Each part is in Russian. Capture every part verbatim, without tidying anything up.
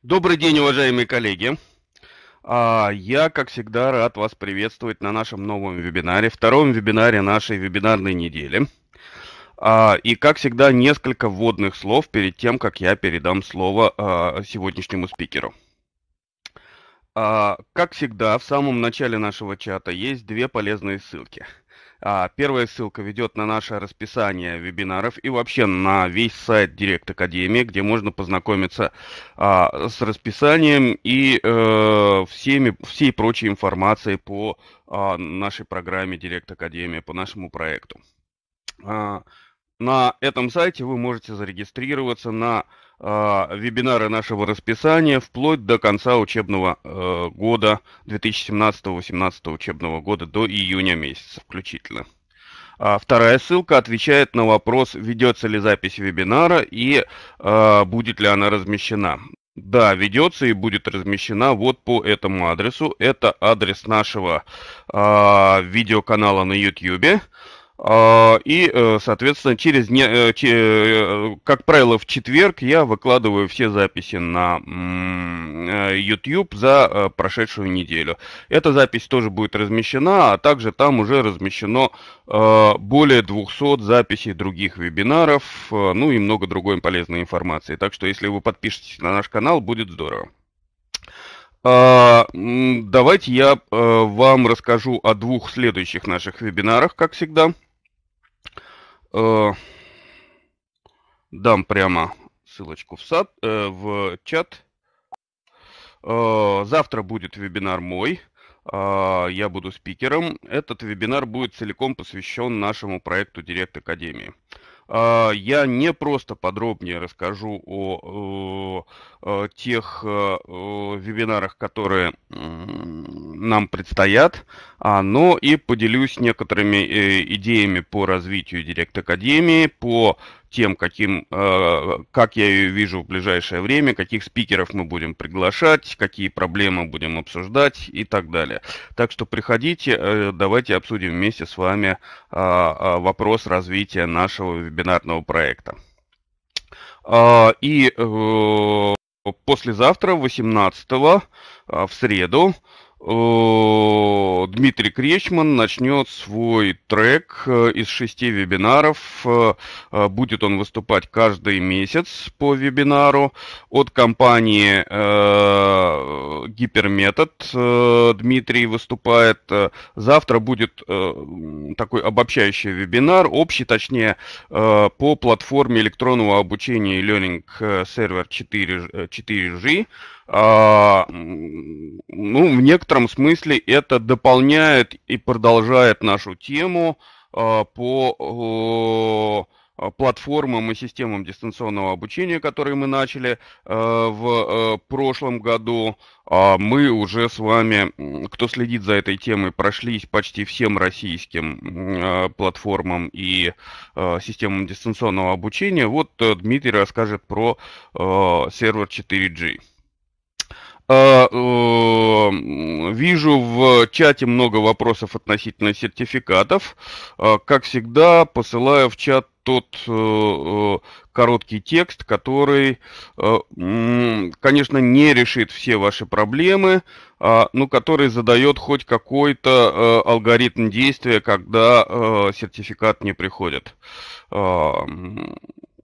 Добрый день, уважаемые коллеги. А, Я, как всегда, рад вас приветствовать на нашем новом вебинаре, втором вебинаре нашей вебинарной недели. А, И, как всегда, несколько вводных слов перед тем, как я передам слово а, сегодняшнему спикеру. А, Как всегда, в самом начале нашего чата есть две полезные ссылки. А, Первая ссылка ведет на наше расписание вебинаров и вообще на весь сайт Директ Академии, где можно познакомиться а, с расписанием и э, всеми, всей прочей информацией по а, нашей программе Директ Академия, по нашему проекту. А, На этом сайте вы можете зарегистрироваться на а, вебинары нашего расписания вплоть до конца учебного э, года две тысячи семнадцатого-восемнадцатого учебного года, до июня месяца включительно. А Вторая ссылка отвечает на вопрос, ведется ли запись вебинара и а, будет ли она размещена. Да, ведется и будет размещена вот по этому адресу. Это адрес нашего а, видеоканала на YouTube. А, И, э, соответственно, через, не, э, че- э, как правило, в четверг я выкладываю все записи на м, э, YouTube за э, прошедшую неделю. Эта запись тоже будет размещена, а также там уже размещено э, более двухсот записей других вебинаров, э, ну и много другой полезной информации. Так что, если вы подпишетесь на наш канал, будет здорово. А, м, Давайте я э, вам расскажу о двух следующих наших вебинарах, как всегда. Э, Дам прямо ссылочку в, сад, э, в чат. Э, Завтра будет вебинар мой. Э, Я буду спикером. Этот вебинар будет целиком посвящен нашему проекту Директ Академии. Э, Я не просто подробнее расскажу о, о, о тех э, о вебинарах, которые м, нам предстоят, а, но и поделюсь некоторыми э, идеями по развитию Директ Академии, по тем, каким, э, как я ее вижу в ближайшее время, каких спикеров мы будем приглашать, какие проблемы будем обсуждать и так далее. Так что приходите, э, давайте обсудим вместе с вами а, а, вопрос развития нашего вебинарного проекта. А, И э, послезавтра, восемнадцатого, а, в среду, э, Дмитрий Кречман начнет свой трек э, из шести вебинаров. Э, э, Будет он выступать каждый месяц по вебинару от компании э, Гиперметод. э, Дмитрий выступает. Э, Завтра будет э, м, такой обобщающий вебинар, общий, точнее, э, по платформе электронного обучения Learning Server четыре, четыре джи. А, м, Ну, в некотором смысле это дополняет и продолжает нашу тему а, по о, а, платформам и системам дистанционного обучения, которые мы начали а, в а, прошлом году. А Мы уже с вами, м, кто следит за этой темой, прошлись почти всем российским м, а, платформам и а, системам дистанционного обучения. Вот э, Дмитрий расскажет про а, сервер четыре джи. А, э, Вижу в чате много вопросов относительно сертификатов. А, Как всегда, посылаю в чат тот э, э, короткий текст, который, э, м, конечно, не решит все ваши проблемы, а, но который задает хоть какой-то э, алгоритм действия, когда э, сертификат не приходит. А, м,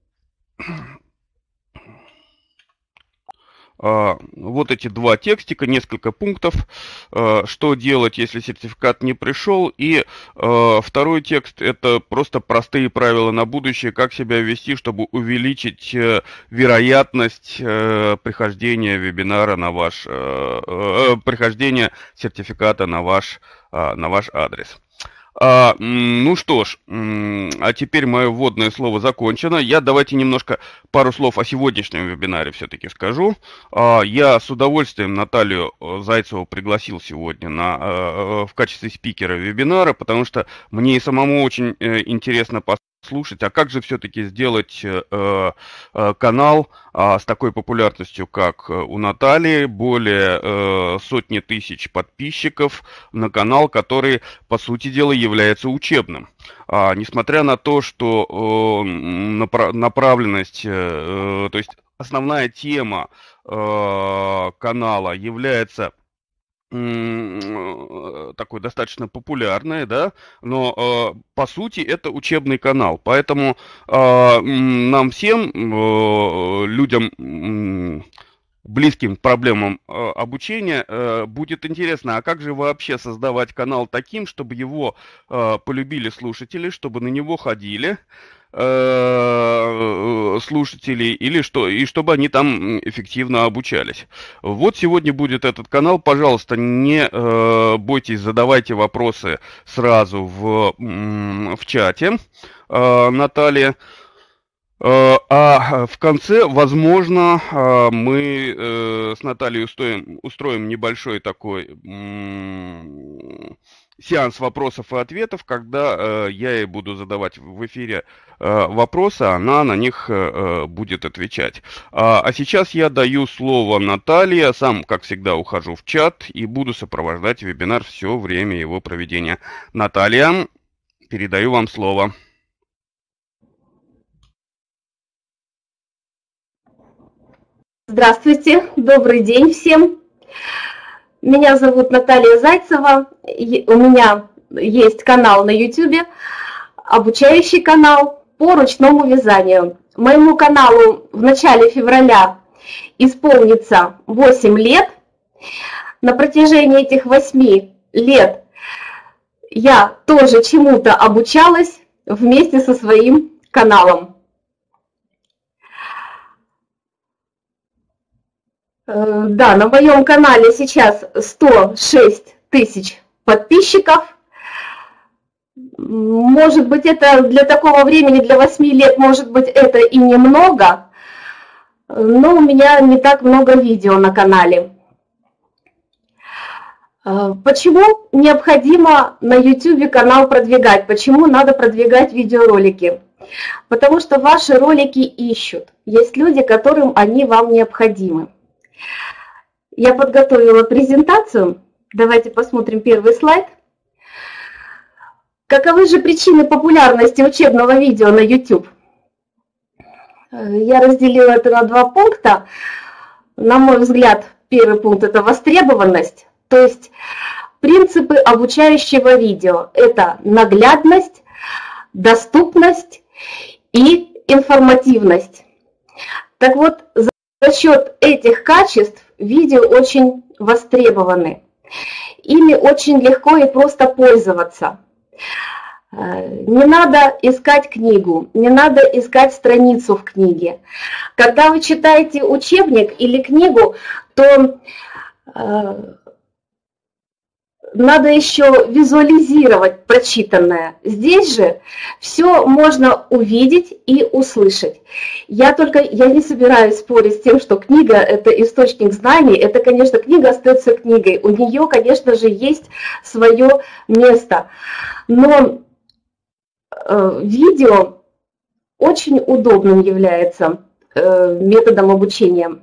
А, Вот эти два текстика, несколько пунктов, а, что делать, если сертификат не пришел. И а, второй текст — это просто простые правила на будущее, как себя вести, чтобы увеличить э, вероятность э, прихождения вебинара на ваш, э, э, прихождения сертификата на ваш, а, на ваш адрес. А, м, ну что ж, м, а теперь мое вводное слово закончено. Я давайте немножко пару слов о сегодняшнем вебинаре все-таки скажу. А, я с удовольствием Наталью э, Зайцеву пригласил сегодня на, э, э, в качестве спикера вебинара, потому что мне и самому очень э, интересно послушать, а как же все-таки сделать э, э, канал а, с такой популярностью, как у Натальи, более э, сотни тысяч подписчиков, на канал, который, по сути дела, является учебным. А, несмотря на то, что э, напра- направленность, э, то есть основная тема э, канала является такой достаточно популярный, да, но э, по сути это учебный канал, поэтому э, нам всем, э, людям, э, близким к проблемам э, обучения, э, будет интересно, а как же вообще создавать канал таким, чтобы его э, полюбили слушатели, чтобы на него ходили слушателей, или что, и чтобы они там эффективно обучались. Вот сегодня будет этот канал. Пожалуйста, не э, бойтесь, задавайте вопросы сразу в, в чате, э, Наталья. Э, а в конце, возможно, э, мы э, с Натальей устроим, устроим небольшой такой сеанс вопросов и ответов, когда э, я ей буду задавать в эфире э, вопросы, она на них э, будет отвечать. А, а сейчас я даю слово Наталье, сам, как всегда, ухожу в чат и буду сопровождать вебинар все время его проведения. Наталья, передаю вам слово. Здравствуйте, добрый день всем. Меня зовут Наталья Зайцева, у меня есть канал на ютубе, обучающий канал по ручному вязанию. Моему каналу в начале февраля исполнится восемь лет. На протяжении этих восьми лет я тоже чему-то обучалась вместе со своим каналом. Да, на моем канале сейчас сто шесть тысяч подписчиков. Может быть, это для такого времени, для восьми лет, может быть, это и немного, но у меня не так много видео на канале. Почему необходимо на ютубе канал продвигать? Почему надо продвигать видеоролики? Потому что ваши ролики ищут. Есть люди, которым они вам необходимы. Я подготовила презентацию. Давайте посмотрим первый слайд. Каковы же причины популярности учебного видео на YouTube? Я разделила это на два пункта. На мой взгляд, первый пункт – это востребованность. То есть принципы обучающего видео – это наглядность, доступность и информативность. Так вот, за счет этих качеств видео очень востребованы. Ими очень легко и просто пользоваться. Не надо искать книгу, не надо искать страницу в книге. Когда вы читаете учебник или книгу, то надо еще визуализировать прочитанное. Здесь же все можно увидеть и услышать. Я только, я не собираюсь спорить с тем, что книга – это источник знаний. Это, конечно, книга остается книгой. У нее, конечно же, есть свое место. Но э, видео очень удобным является э, методом обучения.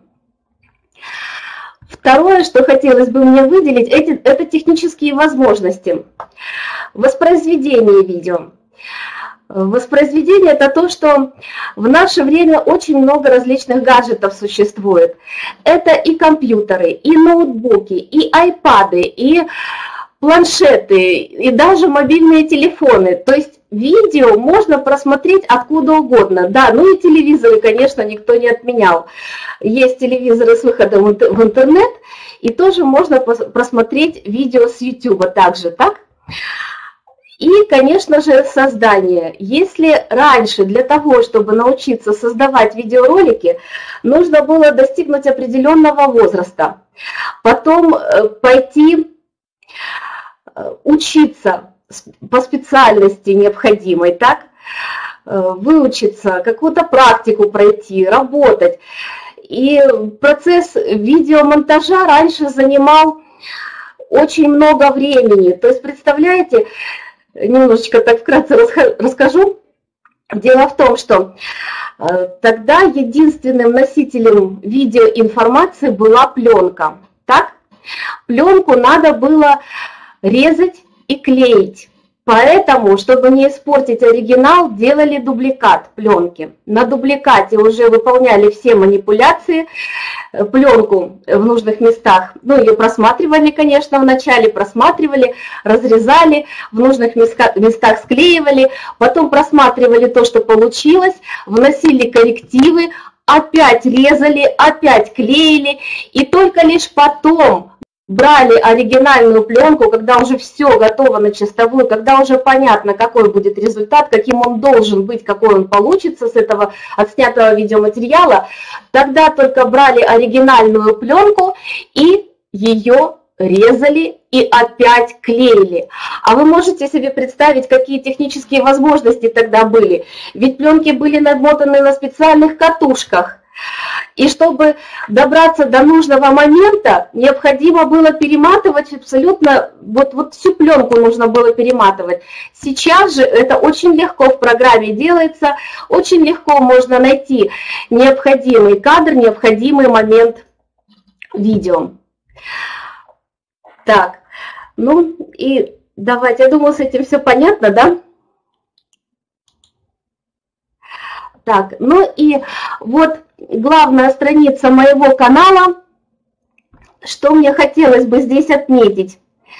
Второе, что хотелось бы мне выделить, это технические возможности. Воспроизведение видео. Воспроизведение – это то, что в наше время очень много различных гаджетов существует. Это и компьютеры, и ноутбуки, и айпады, и планшеты, и даже мобильные телефоны. То есть видео можно просмотреть откуда угодно. Да, ну и телевизоры, конечно, никто не отменял. Есть телевизоры с выходом в интернет, и тоже можно просмотреть видео с YouTube также, так? И, конечно же, создание. Если раньше для того, чтобы научиться создавать видеоролики, нужно было достигнуть определенного возраста, потом пойти учиться по специальности необходимой, так? Выучиться, какую-то практику пройти, работать. И процесс видеомонтажа раньше занимал очень много времени. То есть, представляете, немножечко так вкратце расскажу. Дело в том, что тогда единственным носителем видеоинформации была пленка. Так? Пленку надо было резать и клеить. Поэтому, чтобы не испортить оригинал, делали дубликат пленки. На дубликате уже выполняли все манипуляции, пленку в нужных местах. Ну, ее просматривали, конечно, вначале просматривали, разрезали, в нужных местах склеивали, потом просматривали то, что получилось, вносили коррективы, опять резали, опять клеили, и только лишь потом брали оригинальную пленку, когда уже все готово на чистовую, когда уже понятно, какой будет результат, каким он должен быть, какой он получится с этого отснятого видеоматериала, тогда только брали оригинальную пленку и ее резали и опять клеили. А вы можете себе представить, какие технические возможности тогда были? Ведь пленки были намотаны на специальных катушках. И чтобы добраться до нужного момента, необходимо было перематывать абсолютно, вот, вот всю пленку нужно было перематывать. Сейчас же это очень легко в программе делается, очень легко можно найти необходимый кадр, необходимый момент видео. Так, ну и давайте, я думаю, с этим все понятно, да? Так, ну и вот главная страница моего канала, что мне хотелось бы здесь отметить.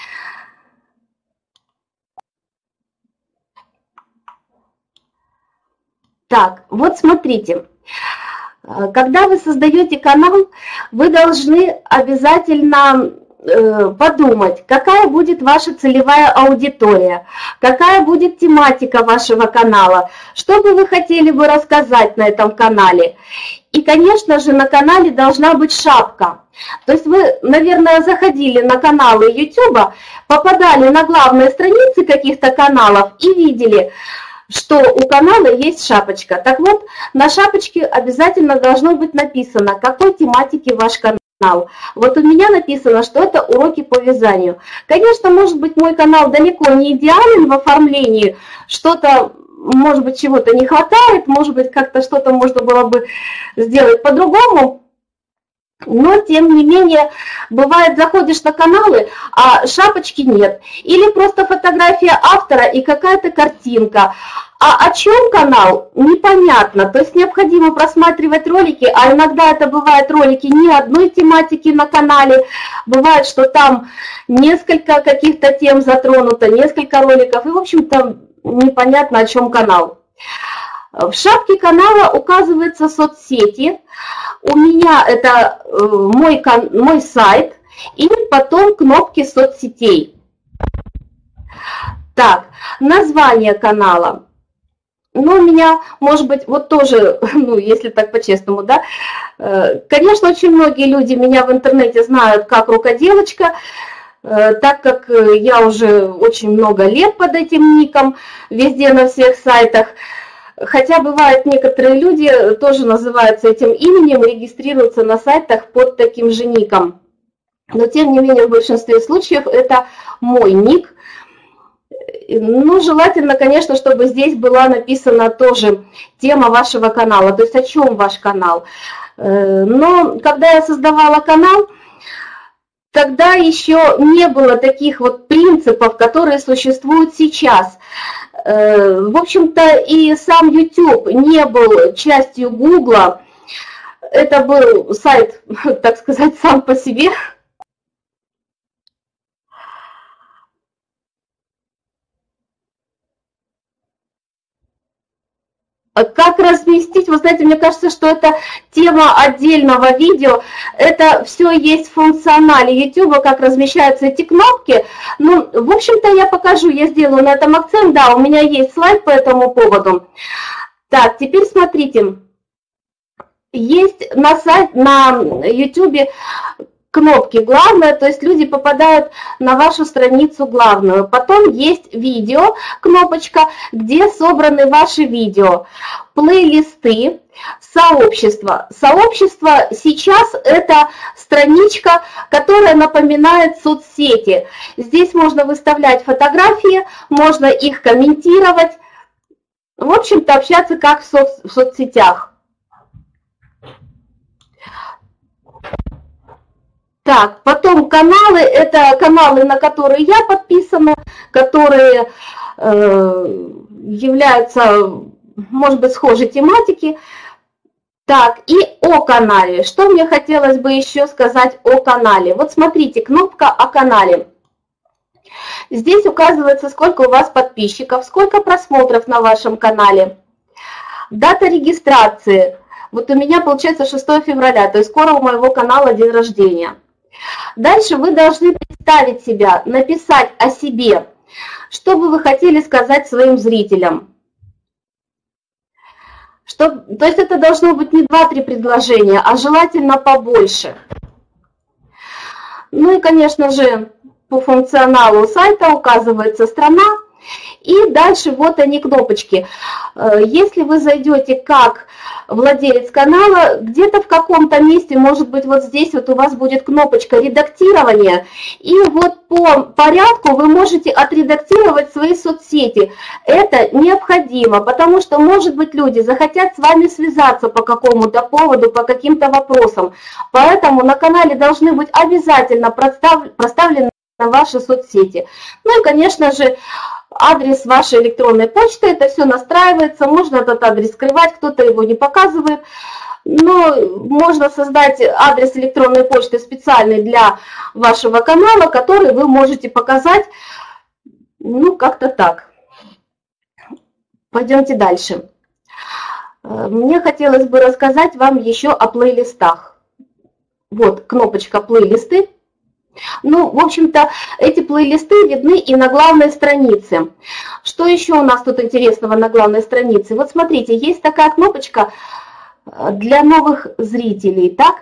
Так, вот смотрите, когда вы создаете канал, вы должны обязательно подумать, какая будет ваша целевая аудитория, какая будет тематика вашего канала, что бы вы хотели бы рассказать на этом канале. И, конечно же, на канале должна быть шапка. То есть вы, наверное, заходили на каналы YouTube, попадали на главные страницы каких-то каналов и видели, что у канала есть шапочка. Так вот, на шапочке обязательно должно быть написано, какой тематики ваш канал. Вот у меня написано, что это уроки по вязанию. Конечно, может быть, мой канал далеко не идеален в оформлении, что-то, может быть, чего-то не хватает, может быть, как-то что-то можно было бы сделать по-другому. Но, тем не менее, бывает, заходишь на каналы, а шапочки нет. Или просто фотография автора и какая-то картинка. А о чем канал? Непонятно. То есть необходимо просматривать ролики, а иногда это бывают ролики не одной тематики на канале. Бывает, что там несколько каких-то тем затронуто, несколько роликов. И, в общем-то, непонятно, о чем канал. В шапке канала указываются соцсети. У меня это мой, мой сайт и потом кнопки соцсетей. Так, название канала. Ну, у меня, может быть, вот тоже, ну, если так по-честному, да, конечно, очень многие люди меня в интернете знают как рукоделочка, так как я уже очень много лет под этим ником, везде на всех сайтах. Хотя бывают некоторые люди тоже называются этим именем, регистрируются на сайтах под таким же ником. Но тем не менее в большинстве случаев это мой ник. Ну, желательно, конечно, чтобы здесь была написана тоже тема вашего канала, то есть о чем ваш канал. Но когда я создавала канал, тогда еще не было таких вот принципов, которые существуют сейчас. В общем-то, и сам YouTube не был частью Гугла. Это был сайт, так сказать, сам по себе. Как разместить? Вы знаете, мне кажется, что это тема отдельного видео. Это все есть в функционале YouTube, как размещаются эти кнопки. Ну, в общем-то, я покажу, я сделаю на этом акцент. Да, у меня есть слайд по этому поводу. Так, теперь смотрите. Есть на сайт, на YouTube кнопки «Главное», то есть люди попадают на вашу страницу главную. Потом есть видео, кнопочка, где собраны ваши видео, плейлисты, сообщество. Сообщество сейчас это страничка, которая напоминает соцсети. Здесь можно выставлять фотографии, можно их комментировать, в общем-то общаться как в, соц, в соцсетях. Так, потом каналы, это каналы, на которые я подписана, которые э, являются, может быть, схожей тематики. Так, и о канале. Что мне хотелось бы еще сказать о канале? Вот смотрите, кнопка о канале. Здесь указывается, сколько у вас подписчиков, сколько просмотров на вашем канале. Дата регистрации. Вот у меня получается шестое февраля, то есть скоро у моего канала день рождения. Дальше вы должны представить себя, написать о себе, что бы вы хотели сказать своим зрителям. Что, то есть это должно быть не два-три предложения, а желательно побольше. Ну и, конечно же, по функционалу сайта указывается страна. И дальше вот они кнопочки. Если вы зайдете как владелец канала, где-то в каком-то месте, может быть, вот здесь вот у вас будет кнопочка редактирования. И вот по порядку вы можете отредактировать свои соцсети. Это необходимо, потому что, может быть, люди захотят с вами связаться по какому-то поводу, по каким-то вопросам. Поэтому на канале должны быть обязательно проставлены ваши соцсети. Ну и, конечно же, адрес вашей электронной почты, это все настраивается, можно этот адрес скрывать, кто-то его не показывает, но можно создать адрес электронной почты специальный для вашего канала, который вы можете показать, ну, как-то так. Пойдемте дальше. Мне хотелось бы рассказать вам еще о плейлистах. Вот кнопочка «Плейлисты». Ну, в общем-то, эти плейлисты видны и на главной странице. Что еще у нас тут интересного на главной странице? Вот смотрите, есть такая кнопочка для новых зрителей, так,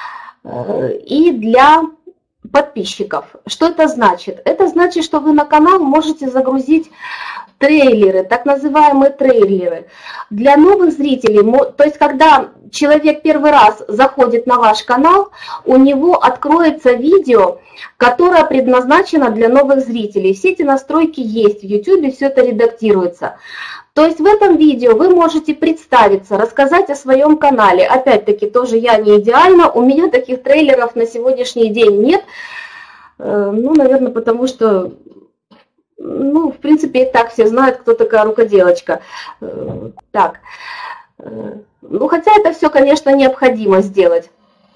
и для подписчиков. Что это значит? Это значит, что вы на канал можете загрузить трейлеры, так называемые трейлеры. Для новых зрителей, то есть когда человек первый раз заходит на ваш канал, у него откроется видео, которое предназначено для новых зрителей. Все эти настройки есть в YouTube, все это редактируется. То есть в этом видео вы можете представиться, рассказать о своем канале. Опять-таки, тоже я не идеальна, у меня таких трейлеров на сегодняшний день нет. Ну, наверное, потому что, ну, в принципе, и так все знают, кто такая рукоделочка. Так, ну, хотя это все, конечно, необходимо сделать.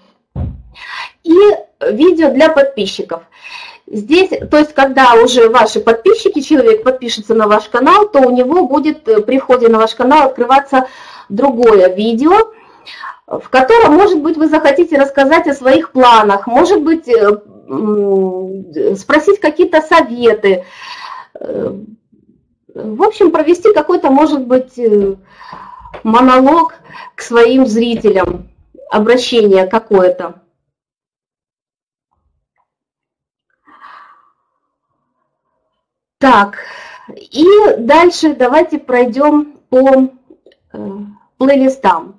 И видео для подписчиков. Здесь, то есть, когда уже ваши подписчики, человек подпишется на ваш канал, то у него будет при входе на ваш канал открываться другое видео, в котором, может быть, вы захотите рассказать о своих планах, может быть, спросить какие-то советы, в общем, провести какой-то, может быть, монолог к своим зрителям, обращение какое-то. Так, и дальше давайте пройдем по плейлистам.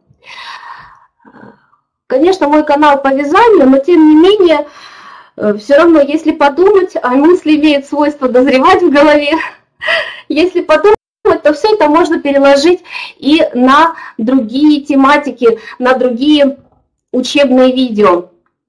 Конечно, мой канал по вязанию, но тем не менее, все равно, если подумать, а мысли имеют свойство дозревать в голове, если подумать, то все это можно переложить и на другие тематики, на другие учебные видео.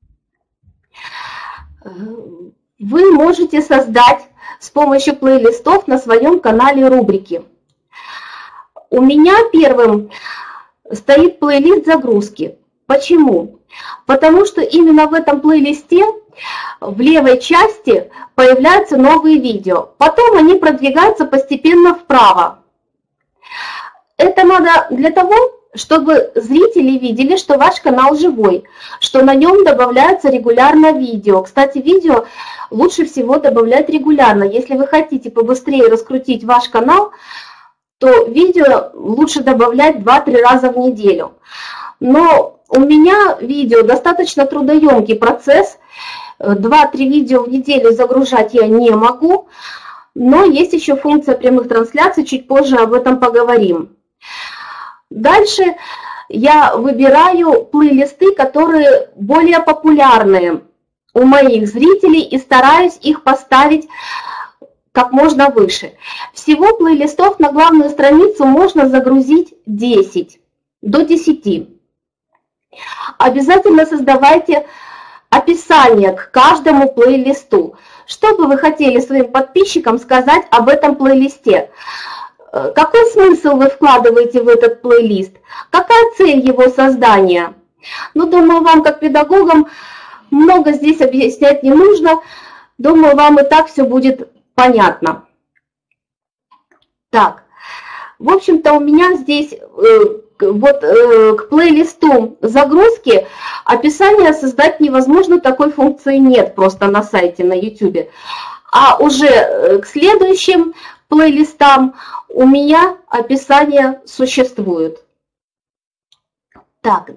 Вы можете создать с помощью плейлистов на своем канале рубрики. У меня первым стоит плейлист загрузки. Почему? Потому что именно в этом плейлисте в левой части появляются новые видео. Потом они продвигаются постепенно вправо. Это надо для того, чтобы зрители видели, что ваш канал живой, что на нем добавляются регулярно видео. Кстати, видео лучше всего добавлять регулярно. Если вы хотите побыстрее раскрутить ваш канал, то видео лучше добавлять два-три раза в неделю. Но у меня видео достаточно трудоемкий процесс. два-три видео в неделю загружать я не могу. Но есть еще функция прямых трансляций, чуть позже об этом поговорим. Дальше я выбираю плейлисты, которые более популярные у моих зрителей, и стараюсь их поставить как можно выше. Всего плейлистов на главную страницу можно загрузить десять, до десяти. Обязательно создавайте описание к каждому плейлисту. Что бы вы хотели своим подписчикам сказать об этом плейлисте? Какой смысл вы вкладываете в этот плейлист? Какая цель его создания? Ну, думаю, вам как педагогам много здесь объяснять не нужно. Думаю, вам и так все будет понятно. Так, в общем-то, у меня здесь вот к плейлисту загрузки описание создать невозможно, такой функции нет просто на сайте, на YouTube. А уже к следующим плейлистам у меня описание существует. Так.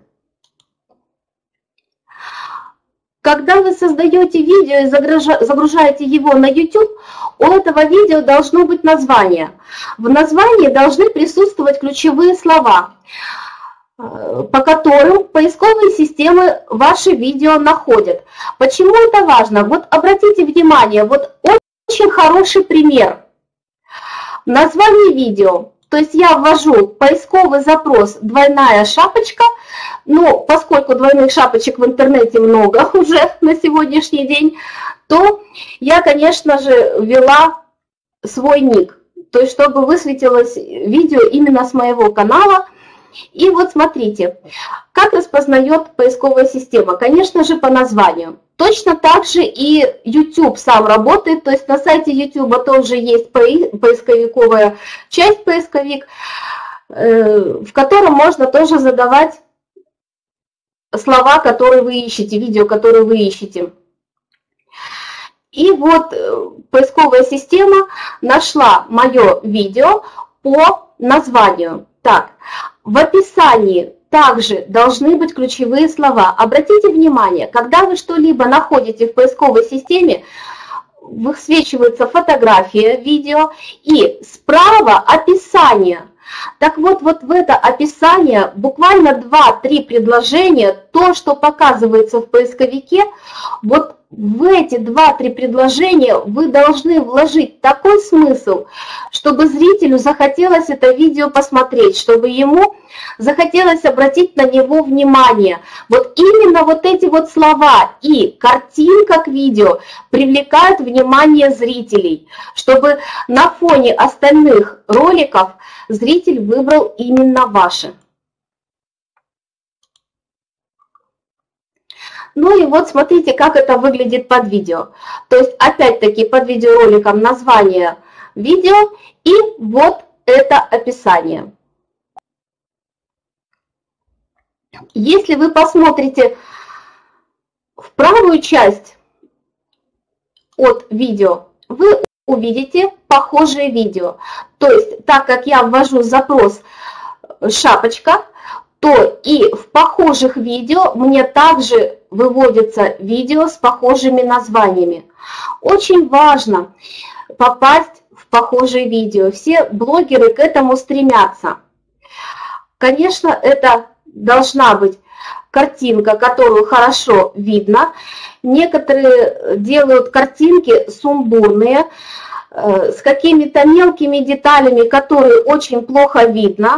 Когда вы создаете видео и загружаете его на YouTube, у этого видео должно быть название. В названии должны присутствовать ключевые слова, по которым поисковые системы ваши видео находят. Почему это важно? Вот обратите внимание, вот очень хороший пример. Название видео. То есть я ввожу поисковый запрос «двойная шапочка». Но поскольку двойных шапочек в интернете много уже на сегодняшний день, то я, конечно же, ввела свой ник. То есть чтобы высветилось видео именно с моего канала. И вот смотрите, как распознает поисковая система. Конечно же, по названию. Точно так же и YouTube сам работает. То есть на сайте YouTube тоже есть поисковиковая часть, поисковик, в котором можно тоже задавать слова, которые вы ищете, видео, которые вы ищете. И вот поисковая система нашла мое видео по названию. Так, в описании также должны быть ключевые слова. Обратите внимание, когда вы что-либо находите в поисковой системе, высвечивается фотография видео и справа описание. Так вот, вот в это описание буквально два-три предложения, то, что показывается в поисковике, вот в эти два-три предложения вы должны вложить такой смысл, чтобы зрителю захотелось это видео посмотреть, чтобы ему захотелось обратить на него внимание. Вот именно вот эти вот слова и картинка к видео привлекают внимание зрителей, чтобы на фоне остальных роликов зритель выбрал именно ваше. Ну и вот смотрите, как это выглядит под видео. То есть опять-таки под видеороликом название видео и вот это описание. Если вы посмотрите в правую часть от видео, вы увидите похожие видео. То есть, так как я ввожу запрос «шапочка», то и в похожих видео мне также выводятся видео с похожими названиями. Очень важно попасть в похожие видео. Все блогеры к этому стремятся. Конечно, это должна быть картинка, которую хорошо видно. Некоторые делают картинки сумбурные, с какими-то мелкими деталями, которые очень плохо видно.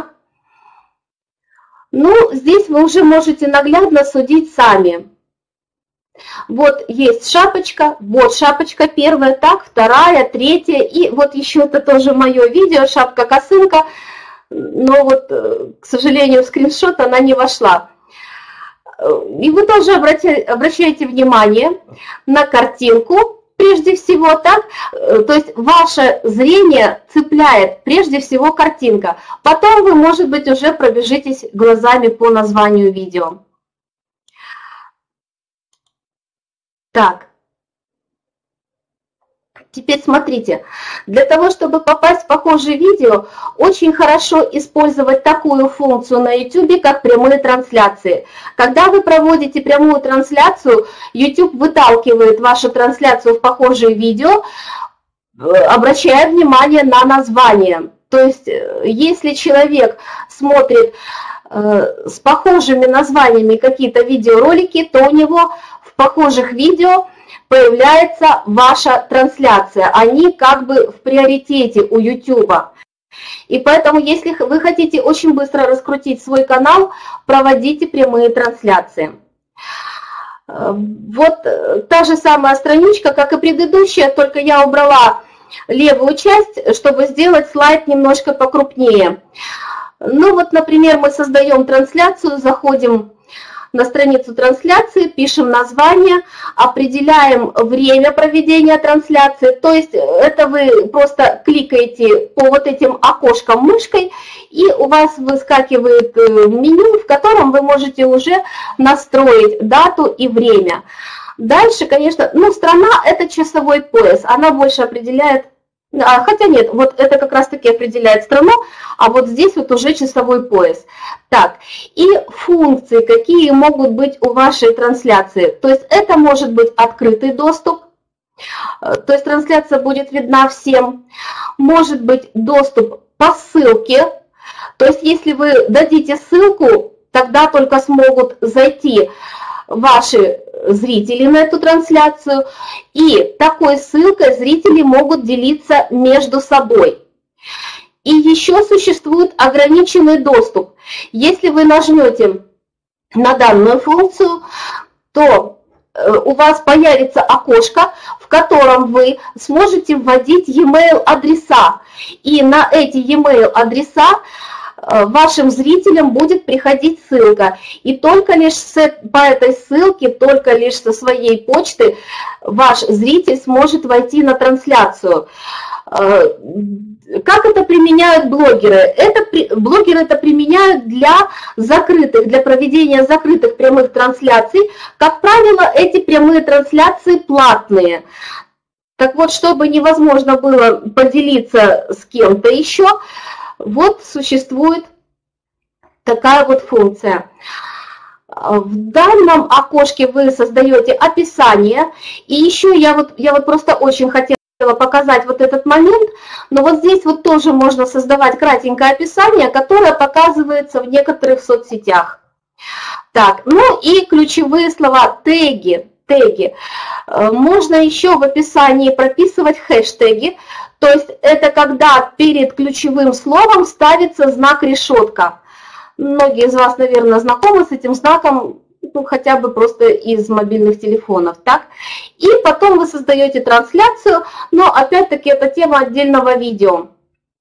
Ну, здесь вы уже можете наглядно судить сами. Вот есть шапочка, вот шапочка первая, так, вторая, третья, и вот еще это тоже мое видео, шапка-косынка, но вот, к сожалению, в скриншот она не вошла. И вы тоже обращаете внимание на картинку, прежде всего, так, то есть ваше зрение цепляет прежде всего картинка. Потом вы, может быть, уже пробежитесь глазами по названию видео. Так. Теперь смотрите, для того, чтобы попасть в похожее видео, очень хорошо использовать такую функцию на YouTube, как прямые трансляции. Когда вы проводите прямую трансляцию, YouTube выталкивает вашу трансляцию в похожее видео, обращая внимание на название. То есть, если человек смотрит э, с похожими названиями какие-то видеоролики, то у него в похожих видео появляется ваша трансляция. Они как бы в приоритете у YouTube. И поэтому, если вы хотите очень быстро раскрутить свой канал, проводите прямые трансляции. Вот та же самая страничка, как и предыдущая, только я убрала левую часть, чтобы сделать слайд немножко покрупнее. Ну вот, например, мы создаем трансляцию, заходим на страницу трансляции, пишем название, определяем время проведения трансляции, то есть это вы просто кликаете по вот этим окошкам мышкой, и у вас выскакивает меню, в котором вы можете уже настроить дату и время. Дальше, конечно, ну, страна – это часовой пояс, она больше определяет, хотя нет, вот это как раз-таки определяет страну, а вот здесь вот уже часовой пояс. Так, и функции, какие могут быть у вашей трансляции. То есть это может быть открытый доступ, то есть трансляция будет видна всем. Может быть доступ по ссылке, то есть если вы дадите ссылку, тогда только смогут зайти ваши зрители на эту трансляцию, и такой ссылкой зрители могут делиться между собой. И еще существует ограниченный доступ. Если вы нажмете на данную функцию, то у вас появится окошко, в котором вы сможете вводить e-mail адреса. И на эти e-mail адреса вашим зрителям будет приходить ссылка. И только лишь по этой ссылке, только лишь со своей почты ваш зритель сможет войти на трансляцию. Как это применяют блогеры? Это, блогеры это применяют для закрытых, для проведения закрытых прямых трансляций. Как правило, эти прямые трансляции платные. Так вот, чтобы невозможно было поделиться с кем-то еще, вот существует такая вот функция. В данном окошке вы создаете описание. И еще я вот, я вот просто очень хотела показать вот этот момент, но вот здесь вот тоже можно создавать кратенькое описание, которое показывается в некоторых соцсетях. Так, ну и ключевые слова, теги, теги. Можно еще в описании прописывать хэштеги, то есть это когда перед ключевым словом ставится знак решетка. Многие из вас, наверное, знакомы с этим знаком, ну, хотя бы просто из мобильных телефонов, так? И потом вы создаете трансляцию, но опять-таки это тема отдельного видео.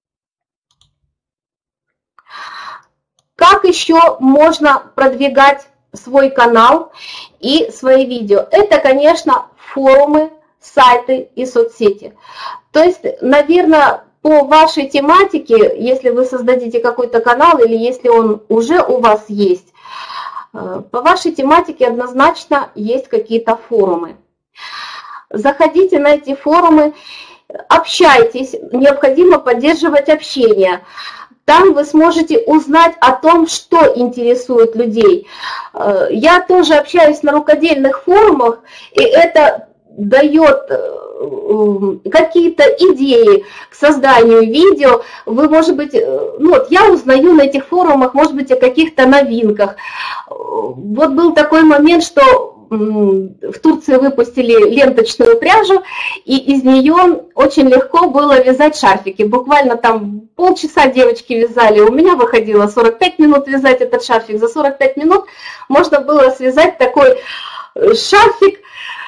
Как еще можно продвигать свой канал и свои видео? Это, конечно, форумы, сайты и соцсети. То есть, наверное, по вашей тематике, если вы создадите какой-то канал или если он уже у вас есть, по вашей тематике однозначно есть какие-то форумы. Заходите на эти форумы, общайтесь, необходимо поддерживать общение. Там вы сможете узнать о том, что интересует людей. Я тоже общаюсь на рукодельных форумах, и это дает какие-то идеи к созданию видео. Вы, может быть, ну вот я узнаю на этих форумах, может быть, о каких-то новинках. Вот был такой момент, что в Турции выпустили ленточную пряжу, и из нее очень легко было вязать шарфики. Буквально там полчаса девочки вязали, у меня выходило сорок пять минут вязать этот шарфик. За сорок пять минут можно было связать такой шарфик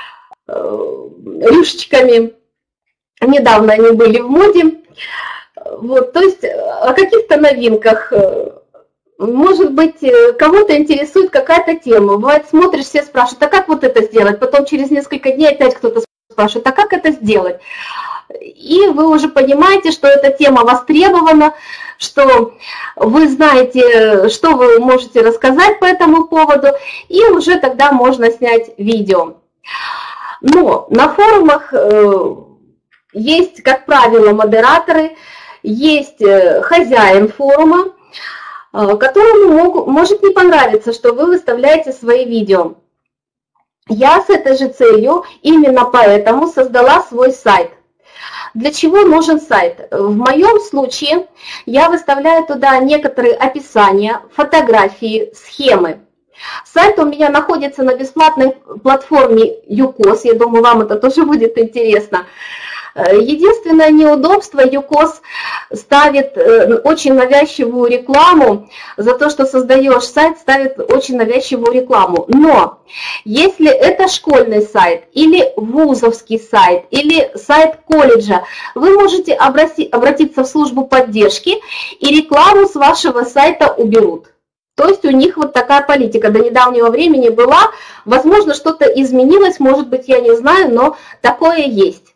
рюшечками. Недавно они были в моде. Вот, то есть о каких-то новинках. Может быть, кого-то интересует какая-то тема. Бывает, смотришь, все спрашивают, а как вот это сделать? Потом через несколько дней опять кто-то спрашивает, а как это сделать? И вы уже понимаете, что эта тема востребована, что вы знаете, что вы можете рассказать по этому поводу, и уже тогда можно снять видео. Но на форумах есть, как правило, модераторы, есть хозяин форума, которому могут, может не понравиться, что вы выставляете свои видео. Я с этой же целью именно поэтому создала свой сайт. Для чего нужен сайт? В моем случае я выставляю туда некоторые описания, фотографии, схемы. Сайт у меня находится на бесплатной платформе юкос, я думаю, вам это тоже будет интересно. Единственное неудобство, юкос ставит очень навязчивую рекламу, за то, что создаешь сайт, ставит очень навязчивую рекламу. Но если это школьный сайт, или вузовский сайт, или сайт колледжа, вы можете обратиться в службу поддержки, и рекламу с вашего сайта уберут. То есть у них вот такая политика до недавнего времени была. Возможно, что-то изменилось, может быть, я не знаю, но такое есть.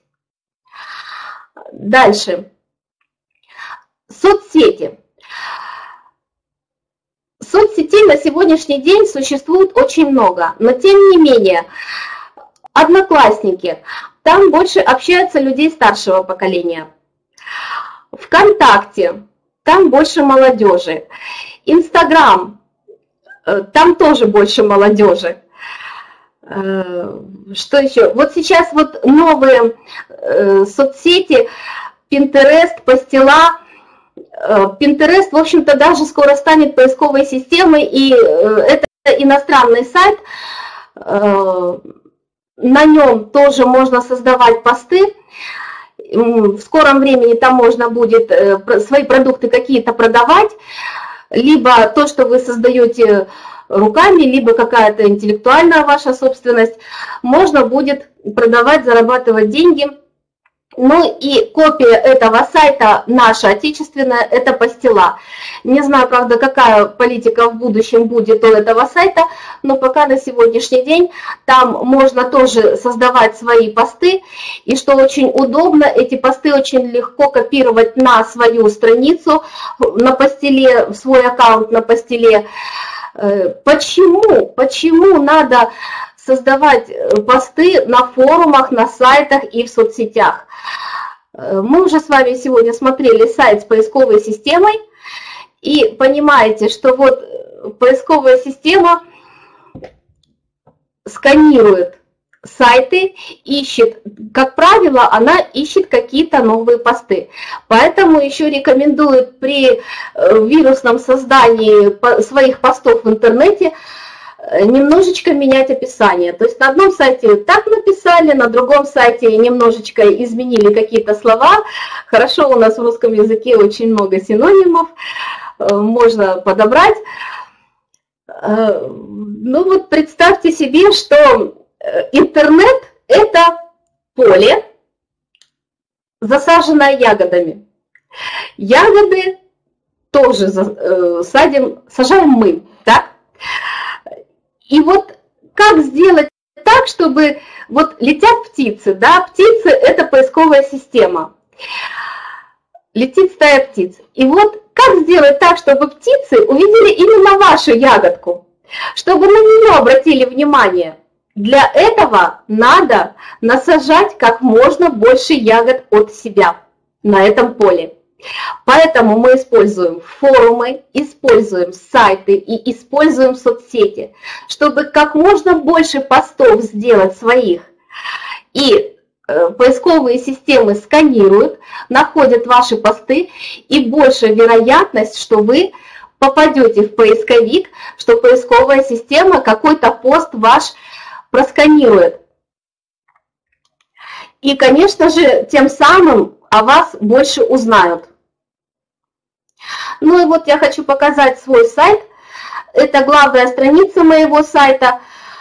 Дальше. Соцсети. Соцсетей на сегодняшний день существует очень много, но тем не менее, Одноклассники, там больше общаются людей старшего поколения. ВКонтакте, там больше молодежи. Инстаграм, там тоже больше молодежи. Что еще? Вот сейчас вот новые соцсети, Pinterest, Pastilla. Pinterest, в общем-то, даже скоро станет поисковой системой, и это иностранный сайт. На нем тоже можно создавать посты. В скором времени там можно будет свои продукты какие-то продавать. Либо то, что вы создаете руками, либо какая-то интеллектуальная ваша собственность, можно будет продавать, зарабатывать деньги. Ну и копия этого сайта, наша отечественная, это Pastilla. Не знаю, правда, какая политика в будущем будет у этого сайта, но пока на сегодняшний день там можно тоже создавать свои посты. И что очень удобно, эти посты очень легко копировать на свою страницу, на Pastilla, в свой аккаунт на Pastilla. Почему? Почему надо создавать посты на форумах, на сайтах и в соцсетях? Мы уже с вами сегодня смотрели сайт с поисковой системой, и понимаете, что вот поисковая система сканирует сайты, ищет, как правило, она ищет какие-то новые посты. Поэтому еще рекомендуют при вирусном создании своих постов в интернете немножечко менять описание. То есть на одном сайте так написали, на другом сайте немножечко изменили какие-то слова. Хорошо, у нас в русском языке очень много синонимов, можно подобрать. Ну вот представьте себе, что интернет – это поле, засаженное ягодами. Ягоды тоже садим, сажаем мы, так? И вот как сделать так, чтобы вот летят птицы, да, птицы – это поисковая система, летит стая птиц. И вот как сделать так, чтобы птицы увидели именно вашу ягодку, чтобы на нее обратили внимание? Для этого надо насажать как можно больше ягод от себя на этом поле. Поэтому мы используем форумы, используем сайты и используем соцсети, чтобы как можно больше постов сделать своих. И поисковые системы сканируют, находят ваши посты, и больше вероятность, что вы попадете в поисковик, что поисковая система какой-то пост ваш просканирует. И, конечно же, тем самым о вас больше узнают. Ну и вот я хочу показать свой сайт. Это главная страница моего сайта.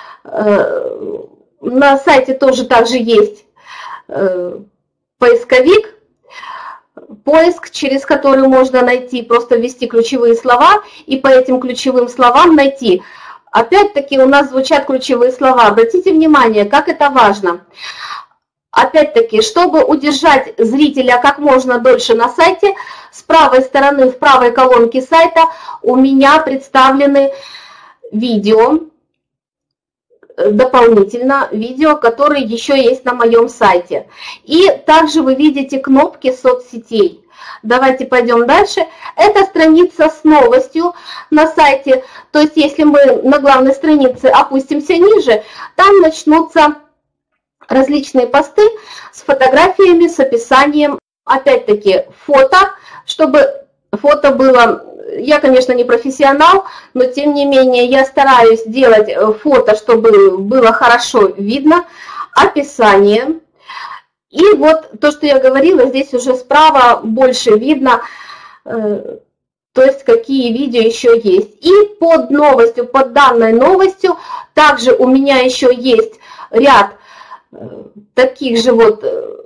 На сайте тоже также есть поисковик, поиск, через который можно найти, просто ввести ключевые слова и по этим ключевым словам найти. Опять-таки у нас звучат ключевые слова. Обратите внимание, как это важно. Опять-таки, чтобы удержать зрителя как можно дольше на сайте, с правой стороны, в правой колонке сайта у меня представлены видео, дополнительно видео, которые еще есть на моем сайте. И также вы видите кнопки соцсетей. Давайте пойдем дальше. Это страница с новостью на сайте. То есть, если мы на главной странице опустимся ниже, там начнутся различные посты с фотографиями, с описанием. Опять-таки фото, чтобы фото было... Я, конечно, не профессионал, но тем не менее я стараюсь делать фото, чтобы было хорошо видно. Описание. И вот то, что я говорила, здесь уже справа больше видно, то есть какие видео еще есть. И под новостью, под данной новостью, также у меня еще есть ряд таких же вот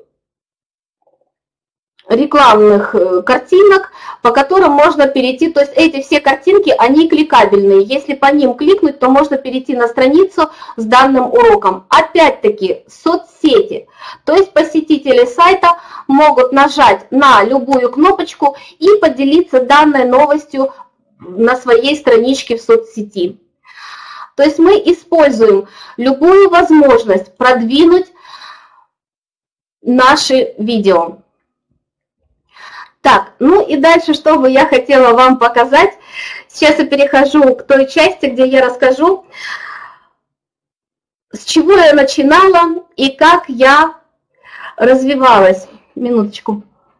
рекламных картинок, по которым можно перейти, то есть эти все картинки, они кликабельные. Если по ним кликнуть, то можно перейти на страницу с данным уроком. Опять-таки, соцсети. То есть посетители сайта могут нажать на любую кнопочку и поделиться данной новостью на своей страничке в соцсети. То есть мы используем любую возможность продвинуть наши видео. Так, ну и дальше, что бы я хотела вам показать. Сейчас я перехожу к той части, где я расскажу, с чего я начинала и как я развивалась. Минуточку.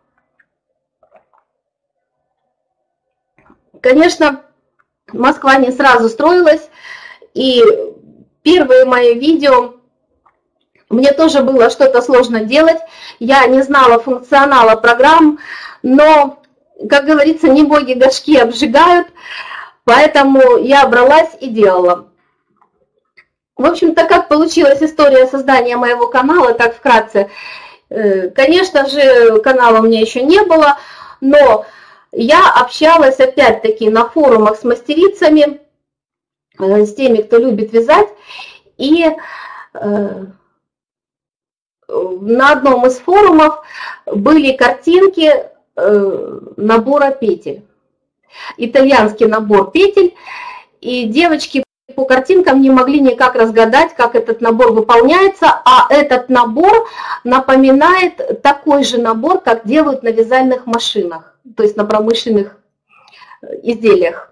Конечно, Москва не сразу строилась, и первые мои видео, мне тоже было что-то сложно делать, я не знала функционала программ, но, как говорится, не боги горшки обжигают, поэтому я бралась и делала. В общем-то, как получилась история создания моего канала, так вкратце. Конечно же, канала у меня еще не было, но я общалась опять-таки на форумах с мастерицами, с теми, кто любит вязать, и на одном из форумов были картинки набора петель, итальянский набор петель, и девочки по картинкам не могли никак разгадать, как этот набор выполняется, а этот набор напоминает такой же набор, как делают на вязальных машинах, то есть на промышленных изделиях.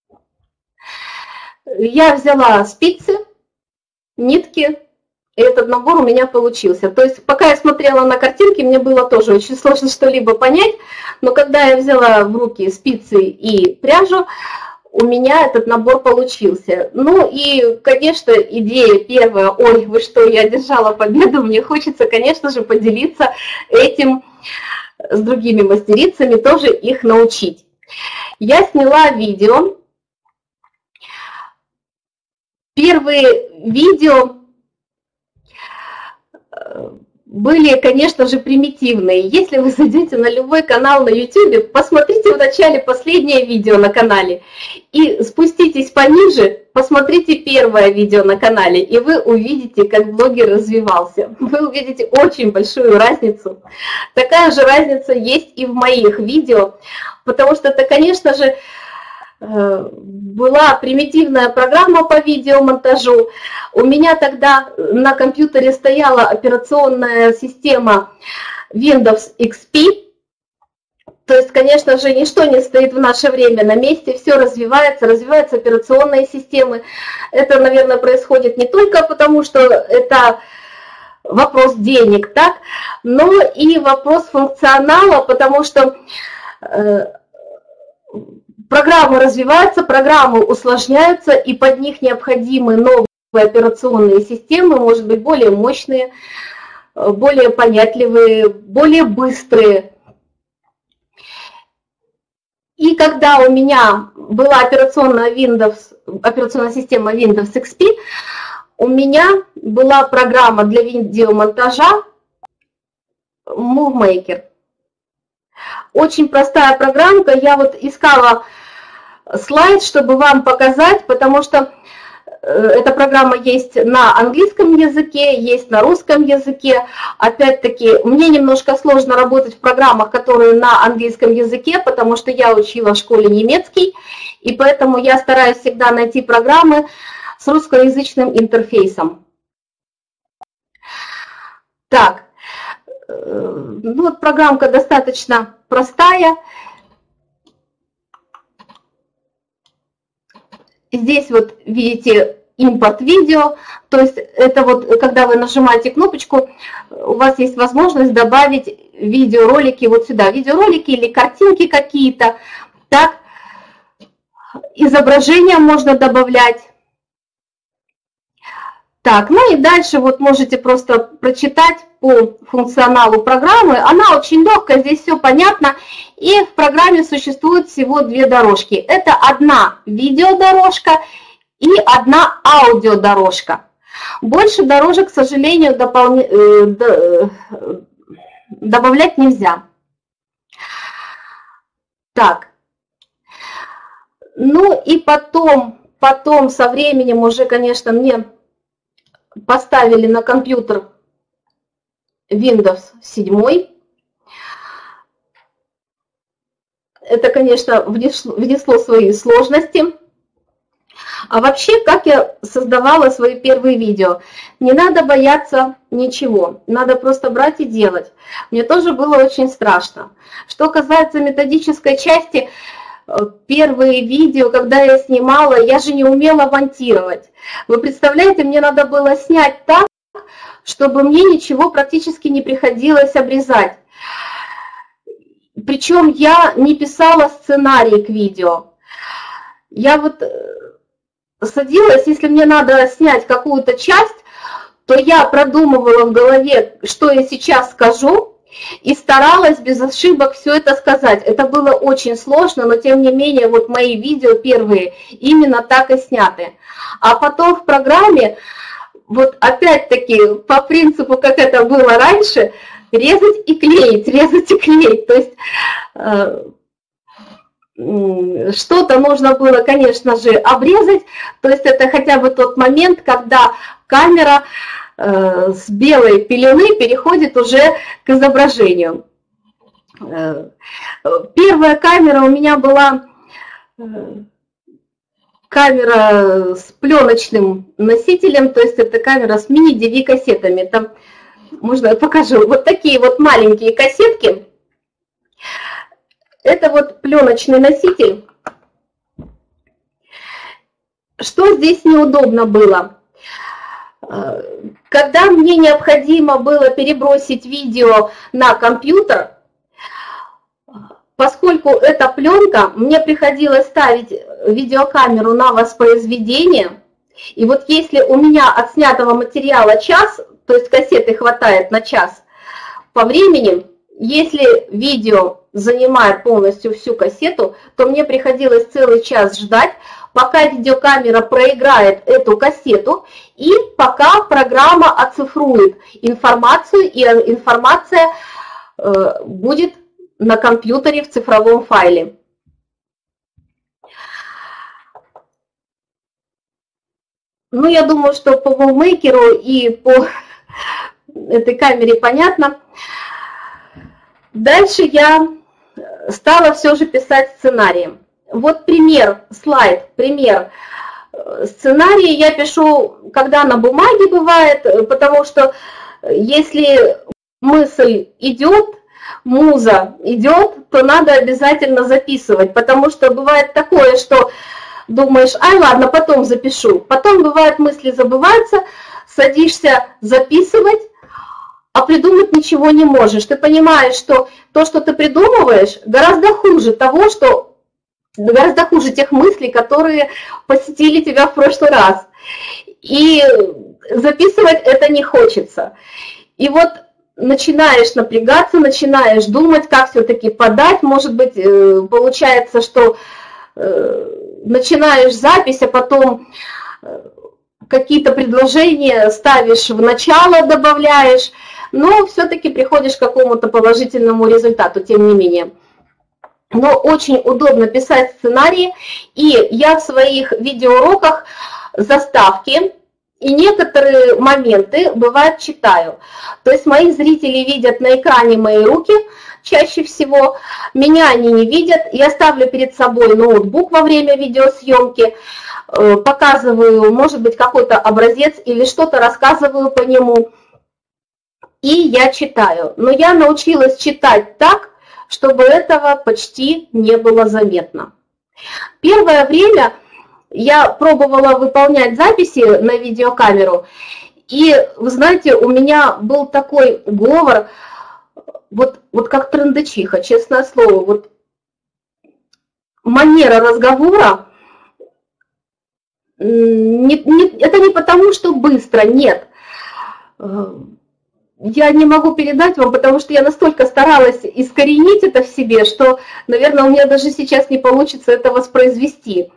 Я взяла спицы, нитки, и этот набор у меня получился. То есть пока я смотрела на картинки, мне было тоже очень сложно что-либо понять, но когда я взяла в руки спицы и пряжу, у меня этот набор получился. Ну и, конечно, идея первая, ой, вы что, я одержала победу, мне хочется, конечно же, поделиться этим с другими мастерицами, тоже их научить. Я сняла видео. Первые видео были, конечно же, примитивные. Если вы зайдете на любой канал на YouTube, посмотрите вначале последнее видео на канале и спуститесь пониже, посмотрите первое видео на канале, и вы увидите, как блогер развивался. Вы увидите очень большую разницу. Такая же разница есть и в моих видео, потому что это, конечно же, была примитивная программа по видеомонтажу. У меня тогда на компьютере стояла операционная система Windows икс пи. То есть, конечно же, ничто не стоит в наше время на месте, все развивается, развиваются операционные системы. Это, наверное, происходит не только потому, что это вопрос денег, так, но и вопрос функционала, потому что программы развиваются, программы усложняются, и под них необходимы новые операционные системы, может быть, более мощные, более понятливые, более быстрые. И когда у меня была операционная, Windows, операционная система Windows икс пи, у меня была программа для видеомонтажа MoveMaker. Очень простая программка, я вот искала слайд, чтобы вам показать, потому что эта программа есть на английском языке, есть на русском языке. Опять-таки, мне немножко сложно работать в программах, которые на английском языке, потому что я учила в школе немецкий, и поэтому я стараюсь всегда найти программы с русскоязычным интерфейсом. Так, ну вот программка достаточно простая. Здесь вот видите импорт видео, то есть это вот когда вы нажимаете кнопочку, у вас есть возможность добавить видеоролики вот сюда, видеоролики или картинки какие-то, так, изображения можно добавлять. Так, ну и дальше вот можете просто прочитать по функционалу программы. Она очень легкая, здесь все понятно. И в программе существует всего две дорожки. Это одна видеодорожка и одна аудиодорожка. Больше дорожек, к сожалению, дополня... добавлять нельзя. Так. Ну и потом, потом со временем уже, конечно, мне поставили на компьютер Windows семь. Это, конечно, внесло, внесло свои сложности. А вообще, как я создавала свои первые видео? Не надо бояться ничего, надо просто брать и делать. Мне тоже было очень страшно. Что касается методической части, первые видео, когда я снимала, я же не умела монтировать. Вы представляете, мне надо было снять так, чтобы мне ничего практически не приходилось обрезать. Причем я не писала сценарий к видео. Я вот садилась, если мне надо снять какую-то часть, то я продумывала в голове, что я сейчас скажу, и старалась без ошибок все это сказать. Это было очень сложно, но тем не менее, вот мои видео первые именно так и сняты. А потом в программе, вот опять-таки по принципу, как это было раньше, резать и клеить, резать и клеить. То есть э, что-то нужно было, конечно же, обрезать. То есть это хотя бы тот момент, когда камера э, с белой пелены переходит уже к изображению. Э, первая камера у меня была э, камера с пленочным носителем, то есть это камера с мини-ди ви-кассетами. Там, можно я покажу, вот такие вот маленькие кассетки. Это вот пленочный носитель. Что здесь неудобно было? Когда мне необходимо было перебросить видео на компьютер, поскольку это пленка, мне приходилось ставить видеокамеру на воспроизведение. И вот если у меня отснятого материала час, то есть кассеты хватает на час по времени, если видео занимает полностью всю кассету, то мне приходилось целый час ждать, пока видеокамера проиграет эту кассету и пока программа оцифрует информацию, и информация э, будет на компьютере в цифровом файле. Ну, я думаю, что по Wallmaker и по этой камере понятно. Дальше я стала все же писать сценарии. Вот пример, слайд, пример. Сценарии я пишу, когда на бумаге бывает, потому что если мысль идет, муза идет, то надо обязательно записывать, потому что бывает такое, что думаешь, ай, ладно, потом запишу. Потом бывает, мысли забываются, садишься записывать, а придумать ничего не можешь. Ты понимаешь, что то, что ты придумываешь, гораздо хуже того, что гораздо хуже тех мыслей, которые посетили тебя в прошлый раз. И записывать это не хочется. И вот начинаешь напрягаться, начинаешь думать, как все-таки подать. Может быть, получается, что начинаешь запись, а потом какие-то предложения ставишь в начало, добавляешь, но все-таки приходишь к какому-то положительному результату, тем не менее. Но очень удобно писать сценарии, и я в своих видеоуроках заставки и некоторые моменты, бывает, читаю. То есть мои зрители видят на экране мои руки чаще всего, меня они не видят, я ставлю перед собой ноутбук во время видеосъемки, показываю, может быть, какой-то образец или что-то рассказываю по нему, и я читаю. Но я научилась читать так, чтобы этого почти не было заметно. Первое время я пробовала выполнять записи на видеокамеру, и, вы знаете, у меня был такой говор, вот, вот как трындычиха, честное слово, вот манера разговора, не, не, это не потому, что быстро, нет. я не могу передать вам, потому что я настолько старалась искоренить это в себе, что, наверное, у меня даже сейчас не получится это воспроизвести.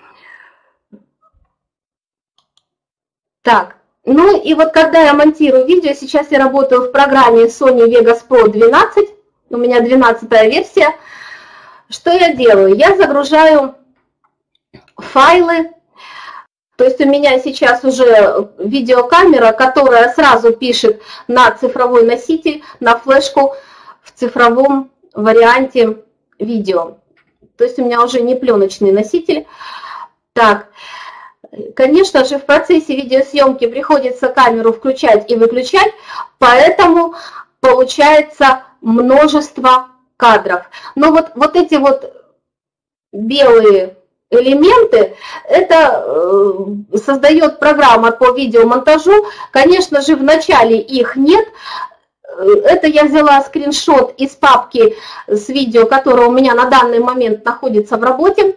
Так, ну и вот когда я монтирую видео, сейчас я работаю в программе Sony Vegas Pro двенадцать, у меня двенадцатая версия. Что я делаю? Я загружаю файлы. То есть у меня сейчас уже видеокамера, которая сразу пишет на цифровой носитель, на флешку в цифровом варианте видео. То есть у меня уже не пленочный носитель. Так, конечно же, в процессе видеосъемки приходится камеру включать и выключать, поэтому получается множество кадров. Но вот, вот эти вот белые элементы, это э, создает программа по видеомонтажу. Конечно же, в начале их нет. Это я взяла скриншот из папки с видео, которое у меня на данный момент находится в работе.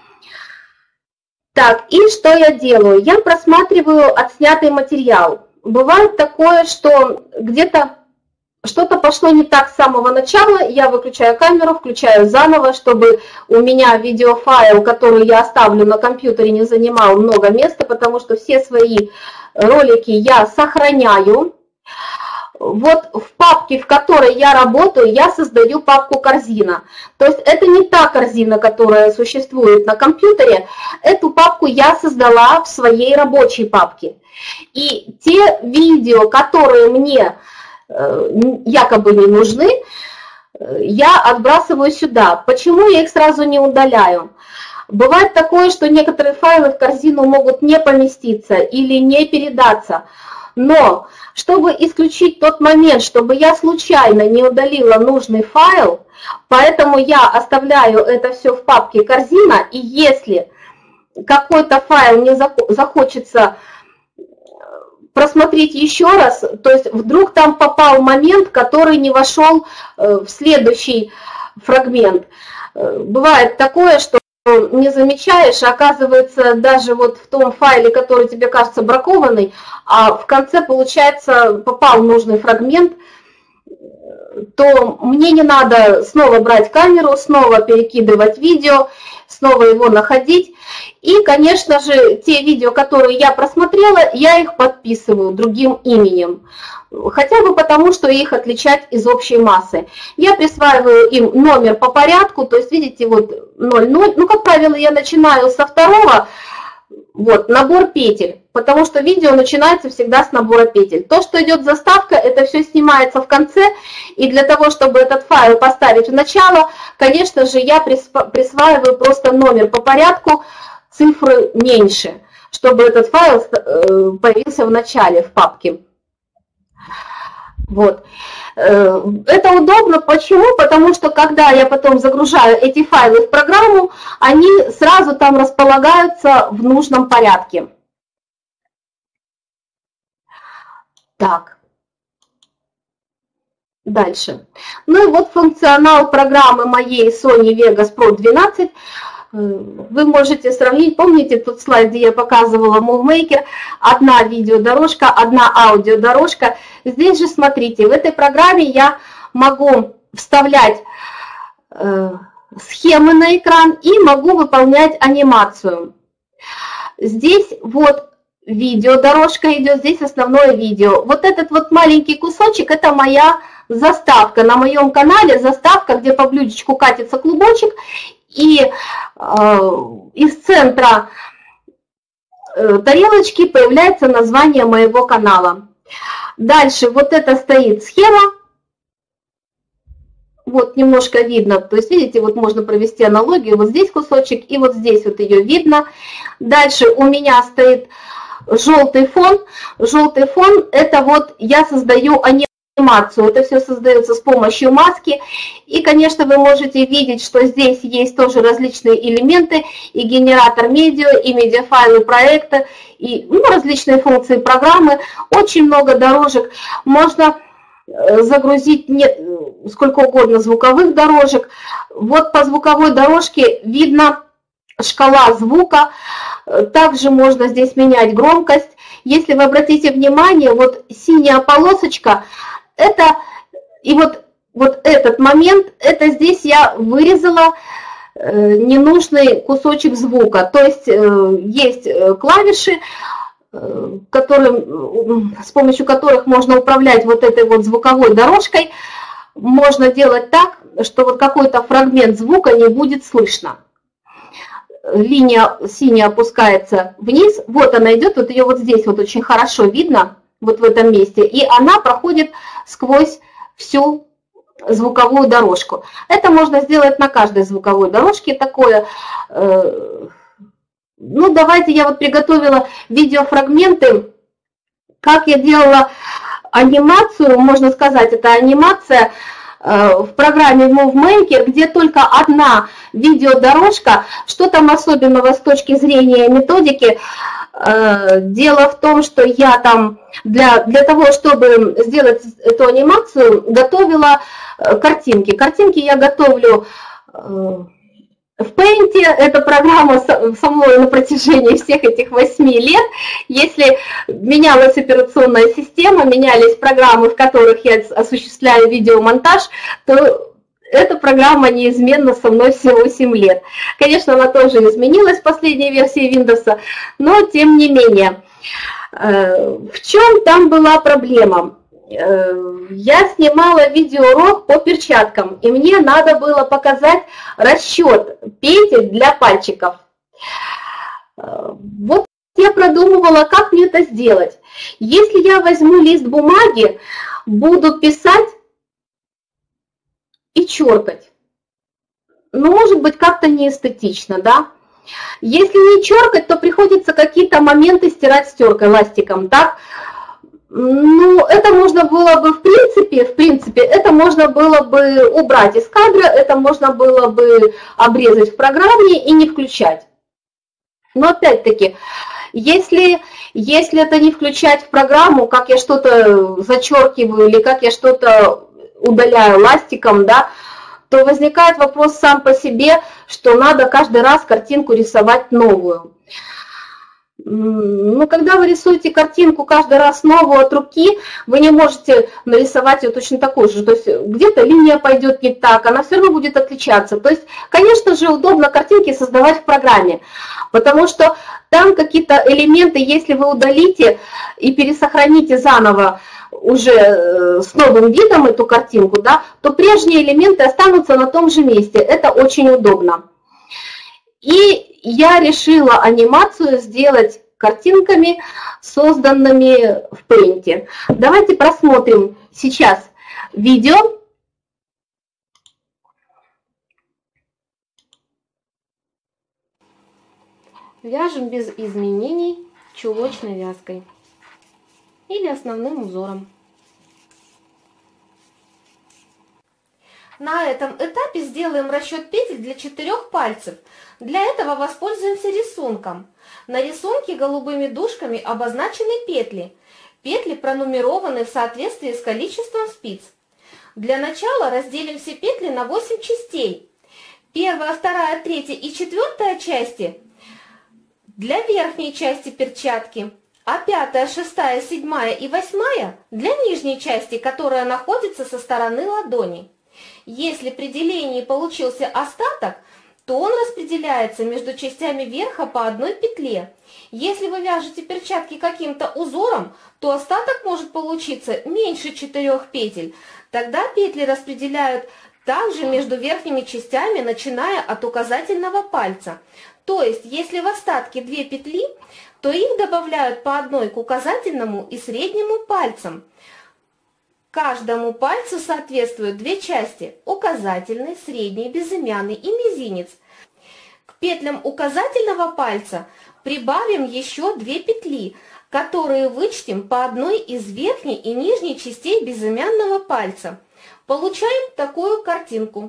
Так, и что я делаю? Я просматриваю отснятый материал. Бывает такое, что где-то что-то пошло не так с самого начала, я выключаю камеру, включаю заново, чтобы у меня видеофайл, который я оставлю на компьютере, не занимал много места, потому что все свои ролики я сохраняю. Вот в папке, в которой я работаю, я создаю папку «Корзина». То есть это не та корзина, которая существует на компьютере, эту папку я создала в своей рабочей папке. И те видео, которые мне якобы не нужны, я отбрасываю сюда. Почему я их сразу не удаляю? Бывает такое, что некоторые файлы в корзину могут не поместиться или не передаться. Но чтобы исключить тот момент, чтобы я случайно не удалила нужный файл, поэтому я оставляю это все в папке «Корзина», и если какой-то файл мне захочется просмотреть еще раз, то есть вдруг там попал момент, который не вошел в следующий фрагмент. Бывает такое, что не замечаешь, оказывается, даже вот в том файле, который тебе кажется бракованный, а в конце, получается, попал нужный фрагмент, то мне не надо снова брать камеру, снова перекидывать видео, снова его находить. И, конечно же, те видео, которые я просмотрела, я их подписываю другим именем. Хотя бы потому, что их отличать из общей массы. Я присваиваю им номер по порядку, то есть, видите, вот ноль ноль. Ну, как правило, я начинаю со второго, вот, набор петель, потому что видео начинается всегда с набора петель. То, что идет заставка, это все снимается в конце, и для того, чтобы этот файл поставить в начало, конечно же, я присваиваю просто номер по порядку, цифры меньше, чтобы этот файл появился в начале в папке. Вот. Это удобно. Почему? Потому что когда я потом загружаю эти файлы в программу, они сразу там располагаются в нужном порядке. Так. Дальше. Ну и вот функционал программы моей Sony Vegas Pro двенадцать. Вы можете сравнить, помните тот слайд, где я показывала MovieMaker, одна видеодорожка, одна аудиодорожка. Здесь же смотрите, в этой программе я могу вставлять э, схемы на экран и могу выполнять анимацию. Здесь вот видеодорожка идет, здесь основное видео. Вот этот вот маленький кусочек, это моя заставка. На моем канале заставка, где по блюдечку катится клубочек. И э, из центра э, тарелочки появляется название моего канала. Дальше вот это стоит схема. Вот немножко видно. То есть, видите, вот можно провести аналогию. Вот здесь кусочек и вот здесь вот ее видно. Дальше у меня стоит желтый фон. Желтый фон — это вот я создаю анимацию. Это все создается с помощью маски. И, конечно, вы можете видеть, что здесь есть тоже различные элементы, и генератор медиа, и медиафайлы проекта, и ну, различные функции программы. Очень много дорожек. Можно загрузить не, сколько угодно звуковых дорожек. Вот по звуковой дорожке видно шкала звука. Также можно здесь менять громкость. Если вы обратите внимание, вот синяя полосочка — Это, и вот, вот этот момент, это здесь я вырезала ненужный кусочек звука. То есть есть клавиши, которые, с помощью которых можно управлять вот этой вот звуковой дорожкой. Можно делать так, что вот какой-то фрагмент звука не будет слышно. Линия синяя опускается вниз, вот она идет, вот ее вот здесь вот очень хорошо видно, вот в этом месте, и она проходит сквозь всю звуковую дорожку. Это можно сделать на каждой звуковой дорожке такое. Ну, давайте я вот приготовила видеофрагменты, как я делала анимацию, можно сказать, это анимация в программе MoveMaker, где только одна видеодорожка. Что там особенного с точки зрения методики? Дело в том, что я там для, для того, чтобы сделать эту анимацию, готовила картинки. Картинки я готовлю в Paint. Эта программа со мной на протяжении всех этих восьми лет. Если менялась операционная система, менялись программы, в которых я осуществляю видеомонтаж, то эта программа неизменно со мной все восемь лет. Конечно, она тоже изменилась в последней версии Windows, но тем не менее. В чем там была проблема? Я снимала видеоурок по перчаткам, и мне надо было показать расчет петель для пальчиков. Вот я продумывала, как мне это сделать. Если я возьму лист бумаги, буду писать и черкать, ну, может быть, как-то неэстетично, да? Если не черкать, то приходится какие-то моменты стирать стеркой, ластиком, так? Ну, это можно было бы, в принципе, в принципе, это можно было бы убрать из кадра, это можно было бы обрезать в программе и не включать. Но опять-таки, если, если это не включать в программу, как я что-то зачеркиваю или как я что-то удаляю ластиком, да, то возникает вопрос сам по себе, что надо каждый раз картинку рисовать новую. Ну, когда вы рисуете картинку каждый раз новую от руки, вы не можете нарисовать ее точно такую же. То есть где-то линия пойдет не так, она все равно будет отличаться. То есть, конечно же, удобно картинки создавать в программе, потому что там какие-то элементы, если вы удалите и пересохраните заново уже с новым видом эту картинку, да, то прежние элементы останутся на том же месте. Это очень удобно. И я решила анимацию сделать картинками, созданными в Paint. Давайте просмотрим сейчас видео. Вяжем без изменений чулочной вязкой или основным узором. На этом этапе сделаем расчет петель для четырех пальцев. Для этого воспользуемся рисунком. На рисунке голубыми дужками обозначены петли. Петли пронумерованы в соответствии с количеством спиц. Для начала разделим все петли на восемь частей. Первая, вторая, третья и четвертая части для верхней части перчатки, а пятая, шестая, седьмая и восьмая для нижней части, которая находится со стороны ладони. Если при делении получился остаток, то он распределяется между частями верха по одной петле. Если вы вяжете перчатки каким-то узором, то остаток может получиться меньше четырех петель. Тогда петли распределяют также между верхними частями, начиная от указательного пальца. То есть, если в остатке две петли, то их добавляют по одной к указательному и среднему пальцам. Каждому пальцу соответствуют две части – указательный, средний, безымянный и мизинец. К петлям указательного пальца прибавим еще две петли, которые вычтем по одной из верхней и нижней частей безымянного пальца. Получаем такую картинку.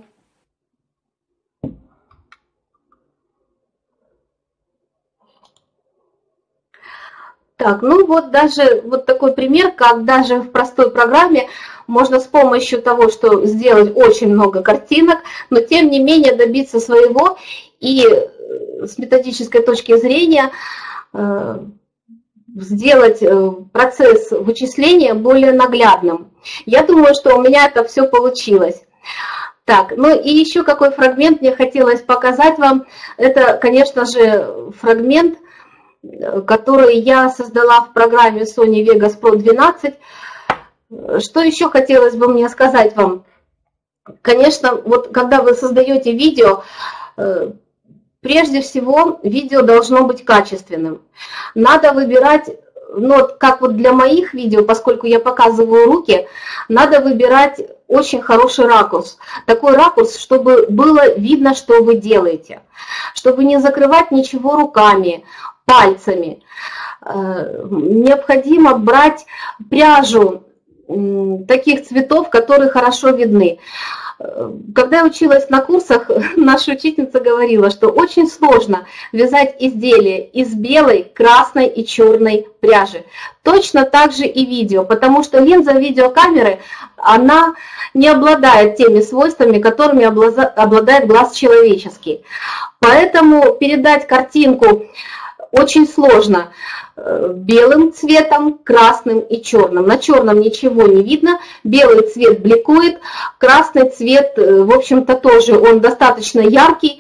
Так, ну вот даже вот такой пример, как даже в простой программе можно с помощью того, что сделать очень много картинок, но тем не менее добиться своего и с методической точки зрения сделать процесс вычисления более наглядным. Я думаю, что у меня это все получилось. Так, ну и еще какой фрагмент мне хотелось показать вам. Это, конечно же, фрагмент, который я создала в программе Sony Vegas Pro двенадцать. Что еще хотелось бы мне сказать вам? Конечно, вот когда вы создаете видео, прежде всего видео должно быть качественным. Надо выбирать, ну, как вот для моих видео, поскольку я показываю руки, надо выбирать очень хороший ракурс. Такой ракурс, чтобы было видно, что вы делаете. Чтобы не закрывать ничего руками, пальцами. Необходимо брать пряжу таких цветов, которые хорошо видны. Когда я училась на курсах, наша учительница говорила, что очень сложно вязать изделия из белой, красной и черной пряжи. Точно так же и видео, потому что линза видеокамеры, она не обладает теми свойствами, которыми обладает глаз человеческий. Поэтому передать картинку очень сложно белым цветом, красным и черным. На черном ничего не видно, белый цвет бликует, красный цвет, в общем-то, тоже он достаточно яркий,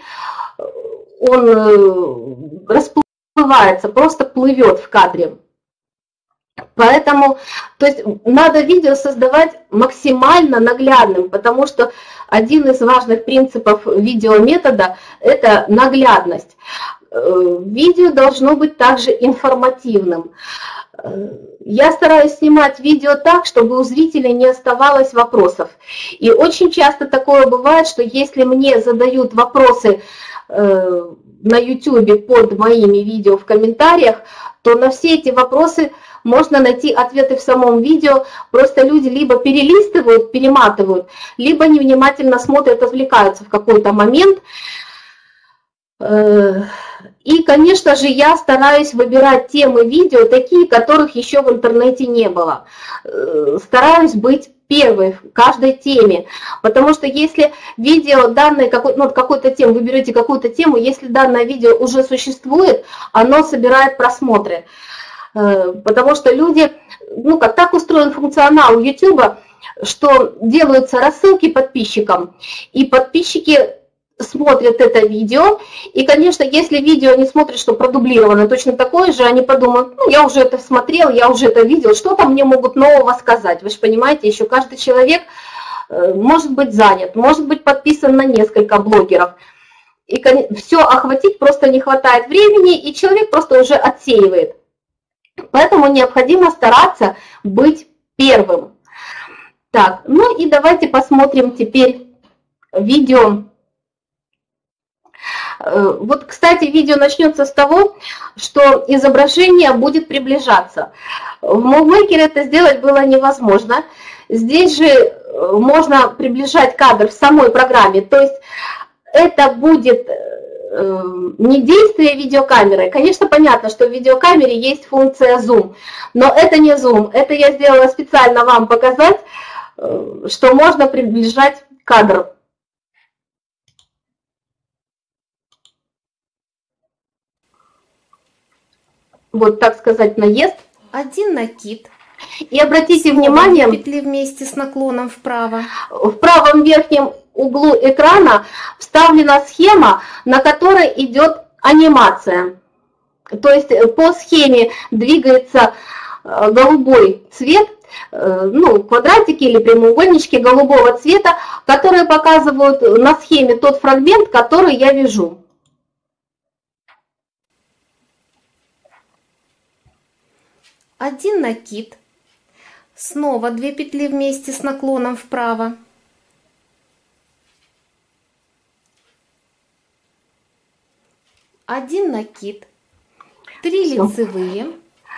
он расплывается, просто плывет в кадре. Поэтому, то есть, надо видео создавать максимально наглядным, потому что один из важных принципов видеометода – это наглядность. Видео должно быть также информативным. Я стараюсь снимать видео так, чтобы у зрителя не оставалось вопросов. И очень часто такое бывает, что если мне задают вопросы на YouTube под моими видео в комментариях, то на все эти вопросы можно найти ответы в самом видео. Просто люди либо перелистывают, перематывают, либо невнимательно смотрят, отвлекаются в какой-то момент. И, конечно же, я стараюсь выбирать темы видео, такие, которых еще в интернете не было. Стараюсь быть первой в каждой теме, потому что если видео данное, ну, какой-то темы, вы берете какую-то тему, если данное видео уже существует, оно собирает просмотры. Потому что люди, ну, как так устроен функционал YouTube, что делаются рассылки подписчикам, и подписчики смотрят это видео, и, конечно, если видео они смотрят, что продублировано точно такое же, они подумают, ну, я уже это смотрел, я уже это видел, что там мне могут нового сказать. Вы же понимаете, еще каждый человек может быть занят, может быть подписан на несколько блогеров, и все охватить просто не хватает времени, и человек просто уже отсеивает. Поэтому необходимо стараться быть первым. Так, ну и давайте посмотрим теперь видео. Вот, кстати, видео начнется с того, что изображение будет приближаться. В MovieMaker это сделать было невозможно. Здесь же можно приближать кадр в самой программе. То есть это будет не действие видеокамеры. Конечно, понятно, что в видеокамере есть функция зум, но это не зум. Это я сделала специально вам показать, что можно приближать кадр. Вот, так сказать, наезд. Один накид. И обратите внимание, петли вместе с наклоном вправо. В правом верхнем углу экрана вставлена схема, на которой идет анимация. То есть по схеме двигается голубой цвет, ну, квадратики или прямоугольнички голубого цвета, которые показывают на схеме тот фрагмент, который я вяжу. Один накид, снова две петли вместе с наклоном вправо, один накид, три Всё. лицевые,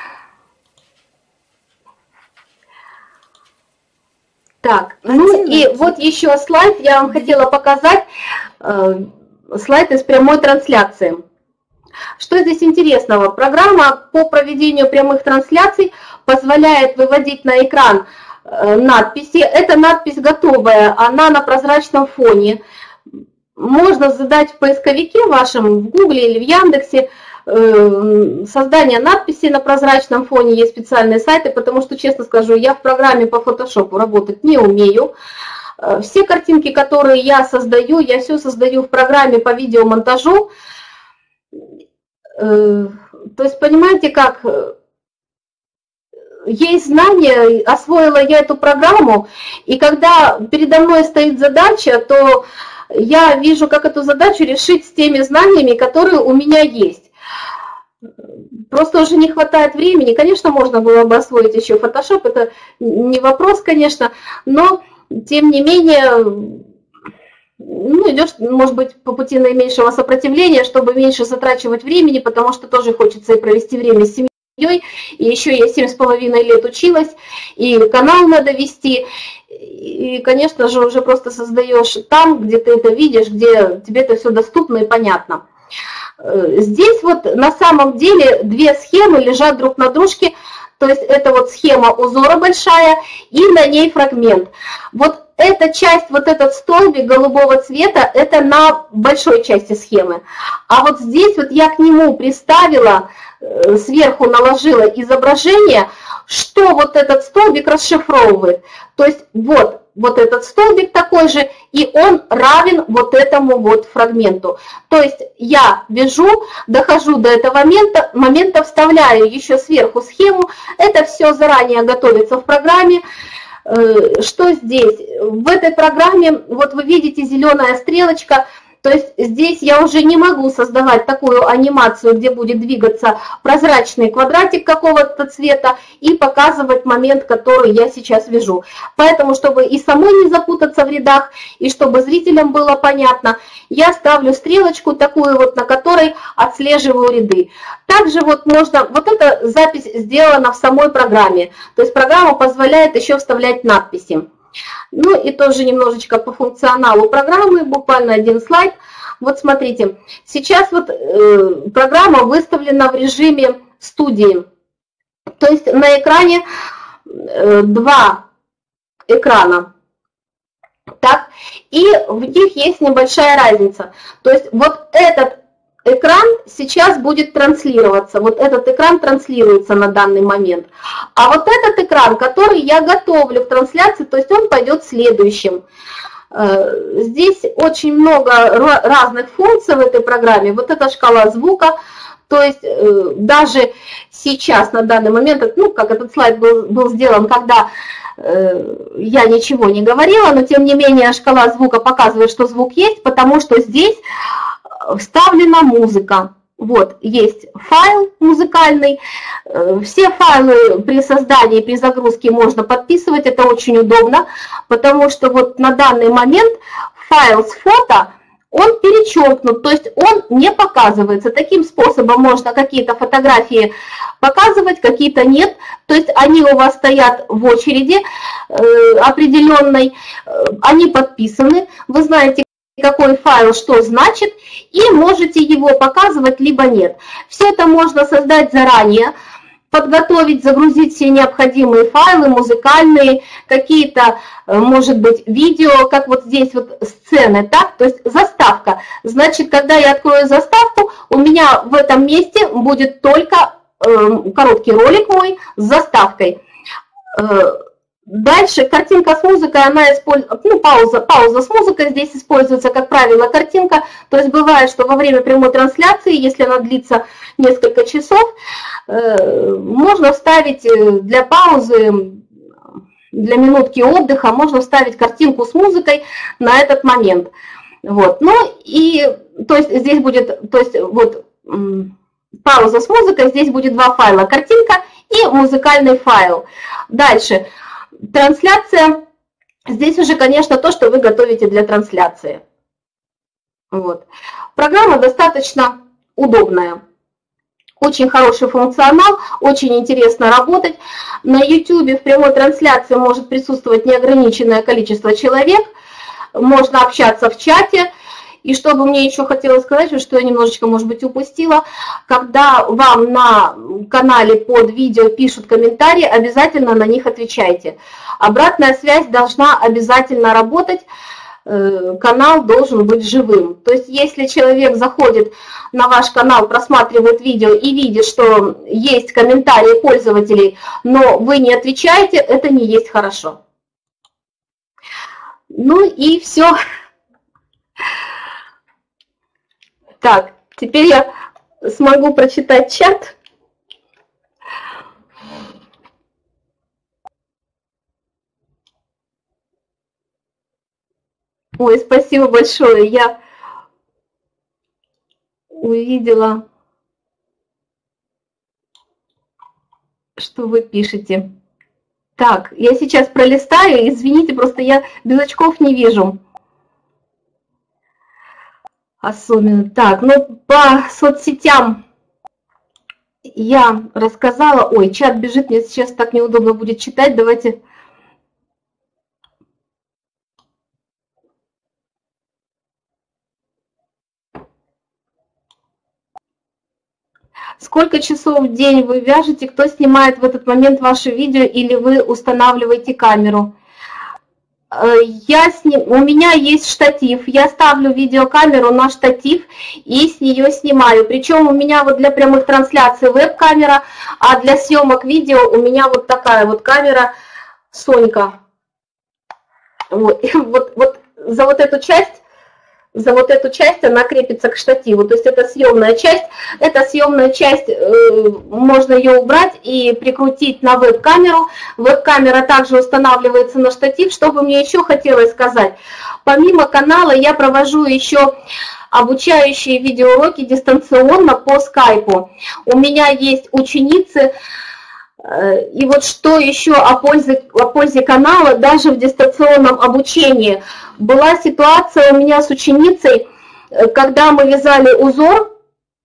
Так, ну и вот еще слайд я вам хотела показать, э, слайд из прямой трансляции. Что здесь интересного? Программа по проведению прямых трансляций позволяет выводить на экран надписи. Эта надпись готовая, она на прозрачном фоне. Можно задать в поисковике вашем, в Гугле или в Яндексе, создание надписей на прозрачном фоне, есть специальные сайты, потому что, честно скажу, я в программе по фотошопу работать не умею. Все картинки, которые я создаю, я все создаю в программе по видеомонтажу. То есть, понимаете, как есть знания, освоила я эту программу, и когда передо мной стоит задача, то я вижу, как эту задачу решить с теми знаниями, которые у меня есть. Просто уже не хватает времени. Конечно, можно было бы освоить еще Photoshop, это не вопрос, конечно, но тем не менее, ну, идешь, может быть, по пути наименьшего сопротивления, чтобы меньше затрачивать времени, потому что тоже хочется и провести время с семьей. И еще я семь с половиной лет училась, и канал надо вести, и, конечно же, уже просто создаешь там, где ты это видишь, где тебе это все доступно и понятно. Здесь вот на самом деле две схемы лежат друг на дружке, то есть это вот схема узора большая и на ней фрагмент. Вот эта часть, вот этот столбик голубого цвета, это на большой части схемы. А вот здесь вот я к нему приставила, сверху наложила изображение, что вот этот столбик расшифровывает. То есть вот, вот этот столбик такой же, и он равен вот этому вот фрагменту. То есть я вяжу, дохожу до этого момента, момента вставляю еще сверху схему. Это все заранее готовится в программе. Что здесь? В этой программе, вот вы видите зеленая стрелочка, то есть здесь я уже не могу создавать такую анимацию, где будет двигаться прозрачный квадратик какого-то цвета и показывать момент, который я сейчас вяжу. Поэтому, чтобы и самой не запутаться в рядах, и чтобы зрителям было понятно, я ставлю стрелочку такую вот, на которой отслеживаю ряды. Также вот можно, вот эта запись сделана в самой программе, то есть программа позволяет еще вставлять надписи. Ну и тоже немножечко по функционалу программы, буквально один слайд. Вот смотрите, сейчас вот э, программа выставлена в режиме студии. То есть на экране э, два экрана. Так, и в них есть небольшая разница. То есть вот этот экран сейчас будет транслироваться, вот этот экран транслируется на данный момент. А вот этот экран, который я готовлю в трансляции, то есть он пойдет следующим. Здесь очень много разных функций в этой программе. Вот эта шкала звука, то есть даже сейчас, на данный момент, ну, как этот слайд был, был сделан, когда я ничего не говорила, но тем не менее шкала звука показывает, что звук есть, потому что здесь вставлена музыка. Вот, есть файл музыкальный. Все файлы при создании, при загрузке можно подписывать. Это очень удобно, потому что вот на данный момент файл с фото, он перечеркнут, то есть он не показывается. Таким способом можно какие-то фотографии показывать, какие-то нет. То есть они у вас стоят в очереди определенной, они подписаны. Вы знаете, какой файл что значит, и можете его показывать, либо нет. Все это можно создать заранее, подготовить, загрузить все необходимые файлы, музыкальные, какие-то, может быть, видео, как вот здесь вот сцены, так, то есть заставка. Значит, когда я открою заставку, у меня в этом месте будет только э, короткий ролик мой с заставкой. Дальше картинка с музыкой, она используется, ну, пауза, пауза с музыкой здесь используется, как правило, картинка. То есть бывает, что во время прямой трансляции, если она длится несколько часов, можно вставить для паузы, для минутки отдыха, можно вставить картинку с музыкой на этот момент. Вот. Ну и, то есть здесь будет, то есть вот пауза с музыкой, здесь будет два файла, картинка и музыкальный файл. Дальше. Трансляция, здесь уже, конечно, то, что вы готовите для трансляции. Вот. Программа достаточно удобная, очень хороший функционал, очень интересно работать. На YouTube в прямой трансляции может присутствовать неограниченное количество человек, можно общаться в чате. И что бы мне еще хотелось сказать, что я немножечко, может быть, упустила, когда вам на канале под видео пишут комментарии, обязательно на них отвечайте. Обратная связь должна обязательно работать. канал должен быть живым. То есть если человек заходит на ваш канал, просматривает видео и видит, что есть комментарии пользователей, но вы не отвечаете, это не есть хорошо. Ну и все. Так, теперь я смогу прочитать чат. Ой, спасибо большое. Я увидела, что вы пишете. Так, я сейчас пролистаю. Извините, просто я без очков не вижу. Особенно. Так, ну по соцсетям я рассказала. Ой, чат бежит, мне сейчас так неудобно будет читать. Давайте... Сколько часов в день вы вяжете? Кто снимает в этот момент ваше видео или вы устанавливаете камеру? Я сни... У меня есть штатив, я ставлю видеокамеру на штатив и с нее снимаю. Причем у меня вот для прямых трансляций веб-камера, а для съемок видео у меня вот такая вот камера Сонька. Вот, вот, вот за вот эту часть... За вот эту часть она крепится к штативу, то есть это съемная часть. Эта съемная часть, можно ее убрать и прикрутить на веб-камеру. Веб-камера также устанавливается на штатив. Что бы мне еще хотелось сказать? Помимо канала я провожу еще обучающие видеоуроки дистанционно по скайпу. У меня есть ученицы. И вот что еще о пользе, о пользе канала даже в дистанционном обучении. Была ситуация у меня с ученицей, когда мы вязали узор,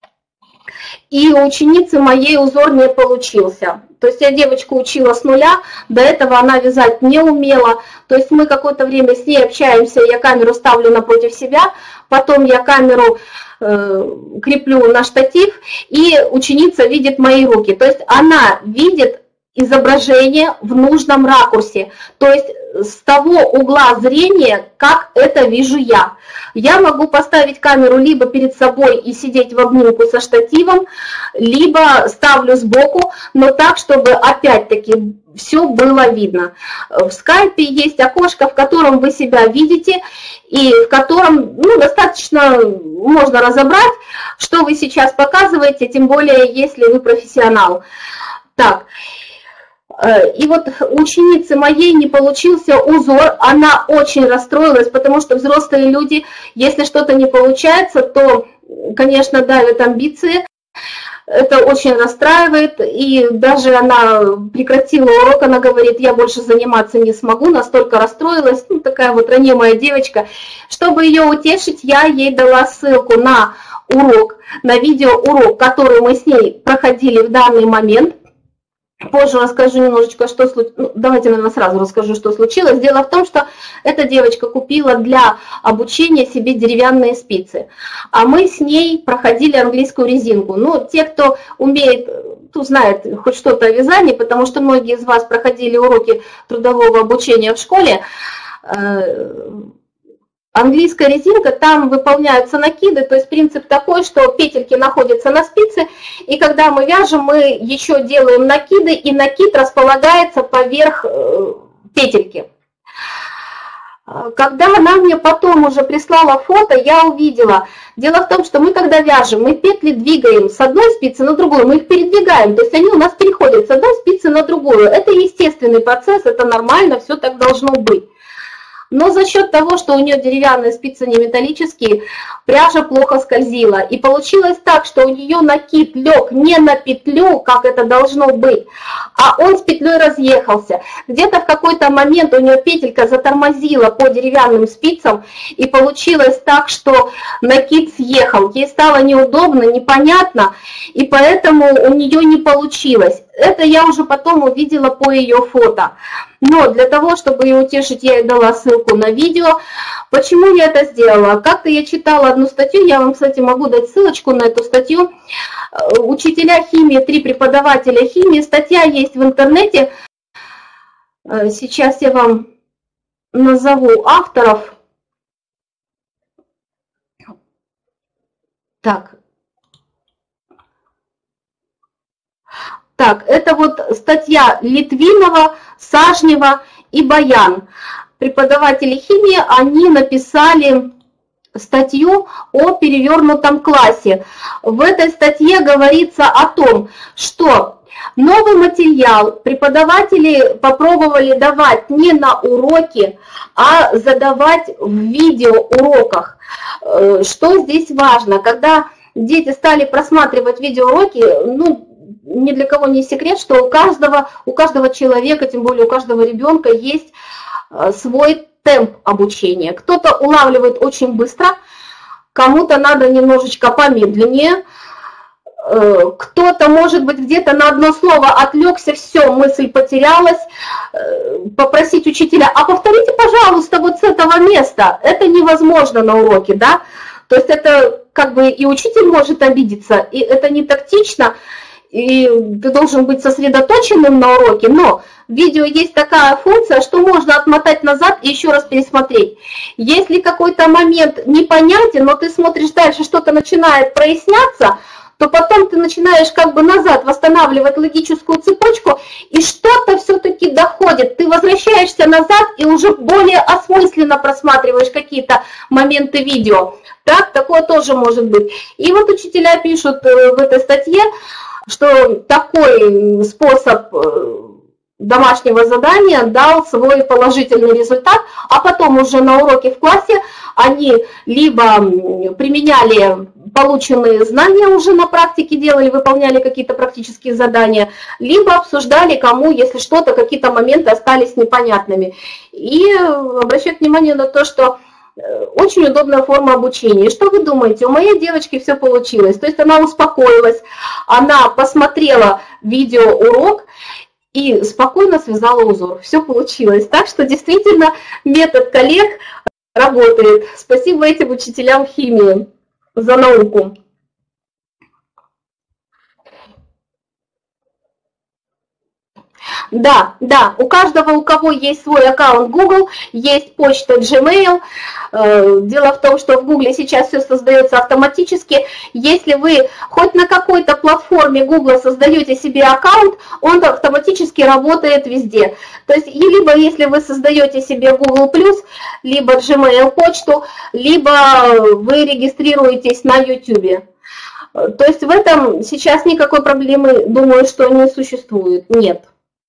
и у ученицы моей узор не получился. То есть я девочку учила с нуля, до этого она вязать не умела. То есть мы какое-то время с ней общаемся, я камеру ставлю напротив себя, потом я камеру э, креплю на штатив, и ученица видит мои руки. То есть она видит изображение в нужном ракурсе, то есть с того угла зрения, как это вижу я. Я могу поставить камеру либо перед собой и сидеть в обнимку со штативом, либо ставлю сбоку, но так, чтобы опять-таки все было видно. В скайпе есть окошко, в котором вы себя видите, и в котором ну, достаточно можно разобрать, что вы сейчас показываете, тем более, если вы профессионал. Так. И вот у ученицы моей не получился узор, она очень расстроилась, потому что взрослые люди, если что-то не получается, то, конечно, давят амбиции, это очень расстраивает, и даже она прекратила урок, она говорит, я больше заниматься не смогу, настолько расстроилась, ну, такая вот ранимая девочка. Чтобы ее утешить, я ей дала ссылку на урок, на видеоурок, который мы с ней проходили в данный момент. Позже расскажу немножечко, что случилось. Ну, давайте, наверное, сразу расскажу, что случилось. Дело в том, что эта девочка купила для обучения себе деревянные спицы, а мы с ней проходили английскую резинку. Ну, те, кто умеет, кто знает хоть что-то о вязании, потому что многие из вас проходили уроки трудового обучения в школе, английская резинка, там выполняются накиды, то есть принцип такой, что петельки находятся на спице, и когда мы вяжем, мы еще делаем накиды, и накид располагается поверх петельки. Когда она мне потом уже прислала фото, я увидела. Дело в том, что мы когда вяжем, мы петли двигаем с одной спицы на другую, мы их передвигаем, то есть они у нас переходят с одной спицы на другую. Это естественный процесс, это нормально, все так должно быть. Но за счет того, что у нее деревянные спицы не металлические, пряжа плохо скользила. И получилось так, что у нее накид лег не на петлю, как это должно быть, а он с петлей разъехался. Где-то в какой-то момент у нее петелька затормозила по деревянным спицам, и получилось так, что накид съехал. Ей стало неудобно, непонятно, и поэтому у нее не получилось. Это я уже потом увидела по ее фото. Но для того, чтобы ее утешить, я ей дала ссылку на видео. Почему я это сделала? Как-то я читала одну статью, я вам, кстати, могу дать ссылочку на эту статью. Учителя химии, три преподавателя химии. Статья есть в интернете. Сейчас я вам назову авторов. Так. Так, это вот статья Литвинова, Сажнева и Баян. Преподаватели химии, они написали статью о перевернутом классе. В этой статье говорится о том, что новый материал преподаватели попробовали давать не на уроке, а задавать в видеоуроках. Что здесь важно? Когда дети стали просматривать видеоуроки, ну, ни для кого не секрет, что у каждого, у каждого человека, тем более у каждого ребенка, есть свой темп обучения. Кто-то улавливает очень быстро, кому-то надо немножечко помедленнее, кто-то, может быть, где-то на одно слово отвлекся, все, мысль потерялась, попросить учителя, а повторите, пожалуйста, вот с этого места. Это невозможно на уроке, да? То есть это как бы и учитель может обидеться, и это не тактично, и ты должен быть сосредоточенным на уроке, но в видео есть такая функция, что можно отмотать назад и еще раз пересмотреть. Если какой-то момент непонятен, но ты смотришь дальше, что-то начинает проясняться, то потом ты начинаешь как бы назад восстанавливать логическую цепочку, и что-то все-таки доходит. Ты возвращаешься назад и уже более осмысленно просматриваешь какие-то моменты видео. Так, такое тоже может быть. И вот учителя пишут в этой статье, что такой способ домашнего задания дал свой положительный результат, а потом уже на уроке в классе они либо применяли полученные знания уже на практике, делали, выполняли какие-то практические задания, либо обсуждали, кому, если что-то, какие-то моменты остались непонятными. И обращать внимание на то, что очень удобная форма обучения. И что вы думаете? У моей девочки все получилось. То есть она успокоилась, она посмотрела видеоурок и спокойно связала узор. Все получилось. Так что действительно метод коллег работает. Спасибо этим учителям химии за науку. Да, да, у каждого, у кого есть свой аккаунт Google, есть почта Gmail. Дело в том, что в Google сейчас все создается автоматически. Если вы хоть на какой-то платформе Google создаете себе аккаунт, он автоматически работает везде. То есть, либо если вы создаете себе Google плюс, либо Gmail почту, либо вы регистрируетесь на YouTube. То есть в этом сейчас никакой проблемы, думаю, что не существует. Нет.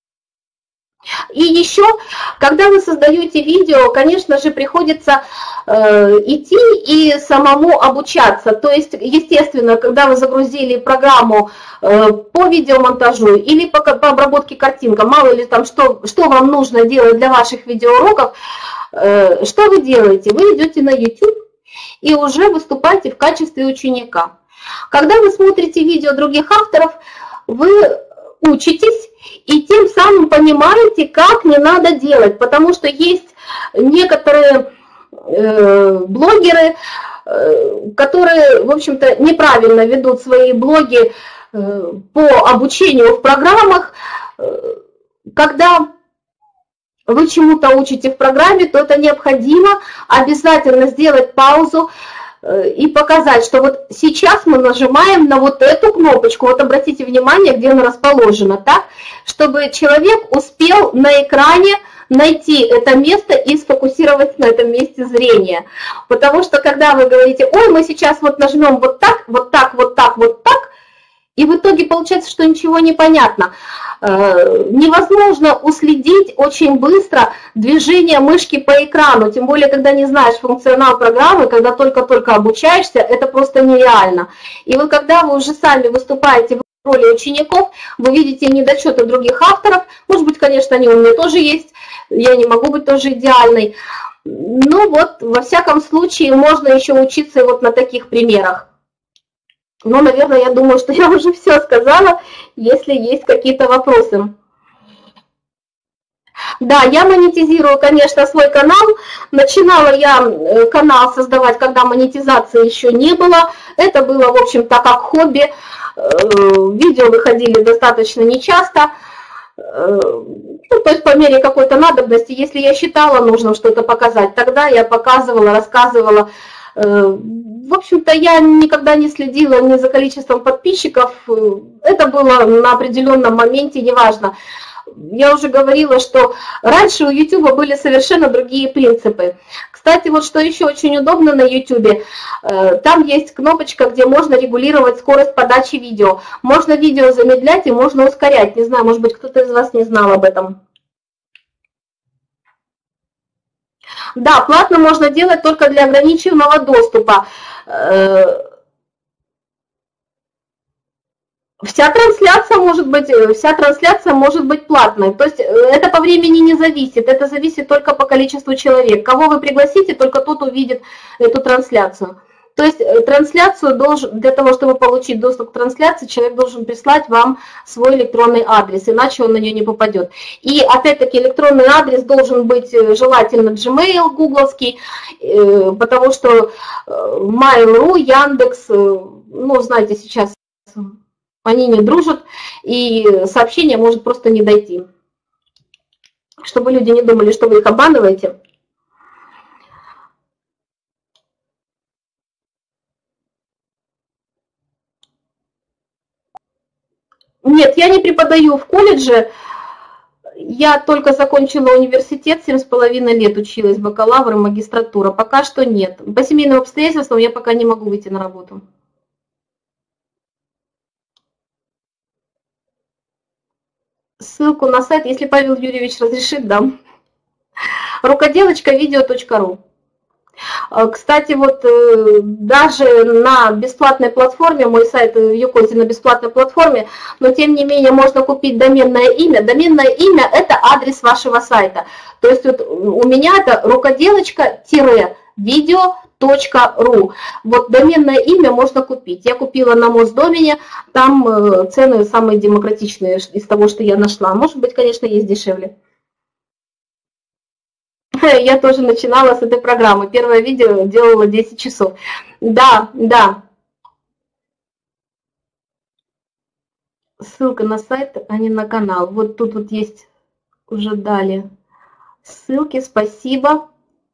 И еще, когда вы создаете видео, конечно же, приходится э, идти и самому обучаться. То есть, естественно, когда вы загрузили программу э, по видеомонтажу или по, по обработке картинка, мало ли там, что, что вам нужно делать для ваших видеоуроков, э, что вы делаете? Вы идете на YouTube и уже выступаете в качестве ученика. Когда вы смотрите видео других авторов, вы учитесь и тем самым понимаете, как не надо делать, потому что есть некоторые э, блогеры, э, которые, в общем-то, неправильно ведут свои блоги э, по обучению в программах. Э, когда вы чему-то учите в программе, то это необходимо обязательно сделать паузу и показать, что вот сейчас мы нажимаем на вот эту кнопочку, вот обратите внимание, где она расположена, так, чтобы человек успел на экране найти это место и сфокусировать на этом месте зрение. Потому что когда вы говорите, ой, мы сейчас вот нажмем вот так, вот так, вот так, вот так, и в итоге получается, что ничего не понятно. Невозможно уследить очень быстро движение мышки по экрану, тем более, когда не знаешь функционал программы, когда только-только обучаешься, это просто нереально. И вот когда вы уже сами выступаете в роли учеников, вы видите недочеты других авторов, может быть, конечно, они у меня тоже есть, я не могу быть тоже идеальной, но вот, во всяком случае, можно еще учиться и вот на таких примерах. Но, наверное, я думаю, что я уже все сказала, если есть какие-то вопросы. Да, я монетизирую, конечно, свой канал. Начинала я канал создавать, когда монетизации еще не было. Это было, в общем-то, как хобби. Видео выходили достаточно нечасто. Ну, то есть по мере какой-то надобности, если я считала нужным что-то показать, тогда я показывала, рассказывала. В общем, общем-то, я никогда не следила ни за количеством подписчиков. Это было на определенном моменте, неважно. Я уже говорила, что раньше у YouTube были совершенно другие принципы. Кстати, вот что еще очень удобно на YouTube, там есть кнопочка, где можно регулировать скорость подачи видео. Можно видео замедлять и можно ускорять. Не знаю, может быть, кто-то из вас не знал об этом. Да, платно можно делать только для ограниченного доступа. Вся трансляция может быть, вся трансляция может быть платной. То есть это по времени не зависит, это зависит только по количеству человек. Кого вы пригласите, только тот увидит эту трансляцию. То есть трансляцию должен, для того, чтобы получить доступ к трансляции, человек должен прислать вам свой электронный адрес, иначе он на нее не попадет. И опять-таки электронный адрес должен быть желательно Gmail, гугловский, потому что Mail.ru, Яндекс, ну, знаете, сейчас они не дружат, и сообщение может просто не дойти. Чтобы люди не думали, что вы их обманываете. Нет, я не преподаю в колледже. Я только закончила университет, семь с половиной лет училась, бакалавр и магистратура. Пока что нет. По семейным обстоятельствам я пока не могу выйти на работу. Ссылку на сайт, если Павел Юрьевич разрешит, дам. рукоделочка видео точка ру. Кстати, вот даже на бесплатной платформе, мой сайт в Юкозе на бесплатной платформе, но тем не менее можно купить доменное имя. Доменное имя – это адрес вашего сайта. То есть вот у меня это рукоделочка-видео точка ру. Вот доменное имя можно купить. Я купила на Мосдомене, там цены самые демократичные из того, что я нашла. Может быть, конечно, есть дешевле. Я тоже начинала с этой программы. Первое видео делала десять часов. Да, да. Ссылка на сайт, а не на канал. Вот тут вот есть уже далее ссылки. Спасибо.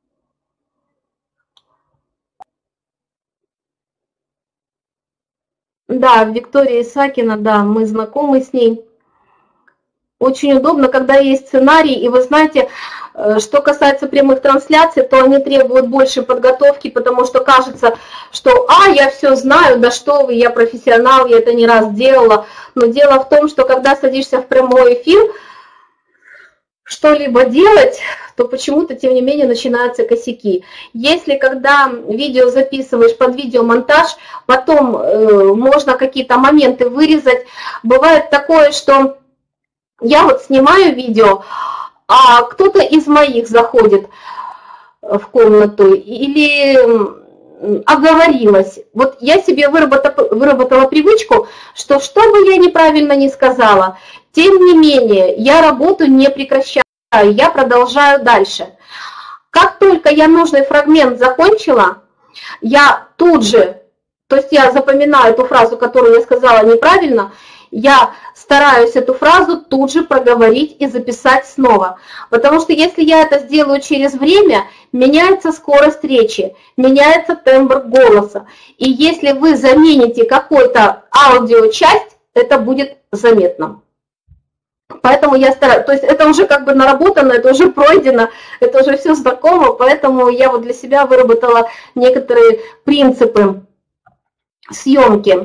Да, Виктория Исакина, да, мы знакомы с ней. Очень удобно, когда есть сценарий, и вы знаете, что касается прямых трансляций, то они требуют большей подготовки, потому что кажется, что «а, я все знаю, да что вы, я профессионал, я это не раз делала». Но дело в том, что когда садишься в прямой эфир, что-либо делать, то почему-то, тем не менее, начинаются косяки. Если когда видео записываешь под видеомонтаж, потом э, можно какие-то моменты вырезать. Бывает такое, что я вот снимаю видео, а кто-то из моих заходит в комнату или оговорилась. Вот я себе выработала, выработала привычку, что что бы я неправильно не сказала, тем не менее я работу не прекращаю, я продолжаю дальше. Как только я нужный фрагмент закончила, я тут же, то есть я запоминаю эту фразу, которую я сказала неправильно, я стараюсь эту фразу тут же проговорить и записать снова. Потому что если я это сделаю через время, меняется скорость речи, меняется тембр голоса. И если вы замените какую-то аудиочасть, это будет заметно. Поэтому я стараюсь, то есть это уже как бы наработано, это уже пройдено, это уже все знакомо, поэтому я вот для себя выработала некоторые принципы съемки.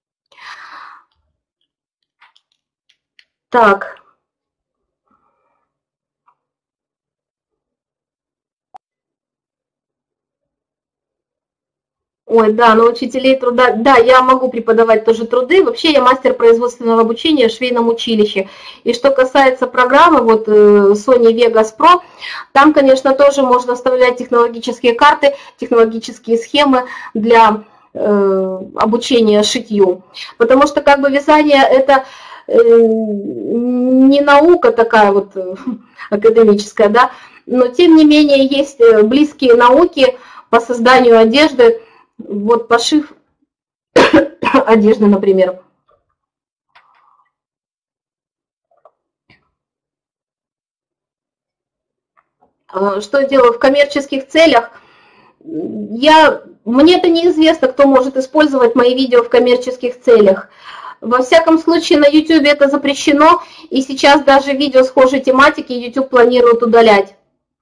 Так. Ой, да, на учителей труда, да, я могу преподавать тоже труды. Вообще я мастер производственного обучения в швейном училище. И что касается программы, вот Sony Vegas Pro, там, конечно, тоже можно вставлять технологические карты, технологические схемы для э, обучения шитью. Потому что как бы вязание это не наука такая вот академическая, да, но тем не менее есть близкие науки по созданию одежды, вот пошив одежды, например. Что делаю в коммерческих целях? Я мне это неизвестно, кто может использовать мои видео в коммерческих целях. Во всяком случае, на YouTube это запрещено, и сейчас даже видео схожей тематики YouTube планирует удалять.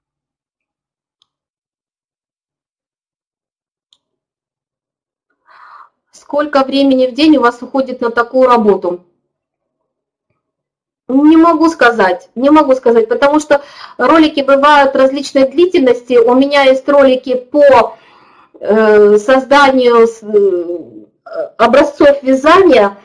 Сколько времени в день у вас уходит на такую работу? Не могу сказать, не могу сказать, потому что ролики бывают различной длительности. У меня есть ролики по э, созданию э, образцов вязания,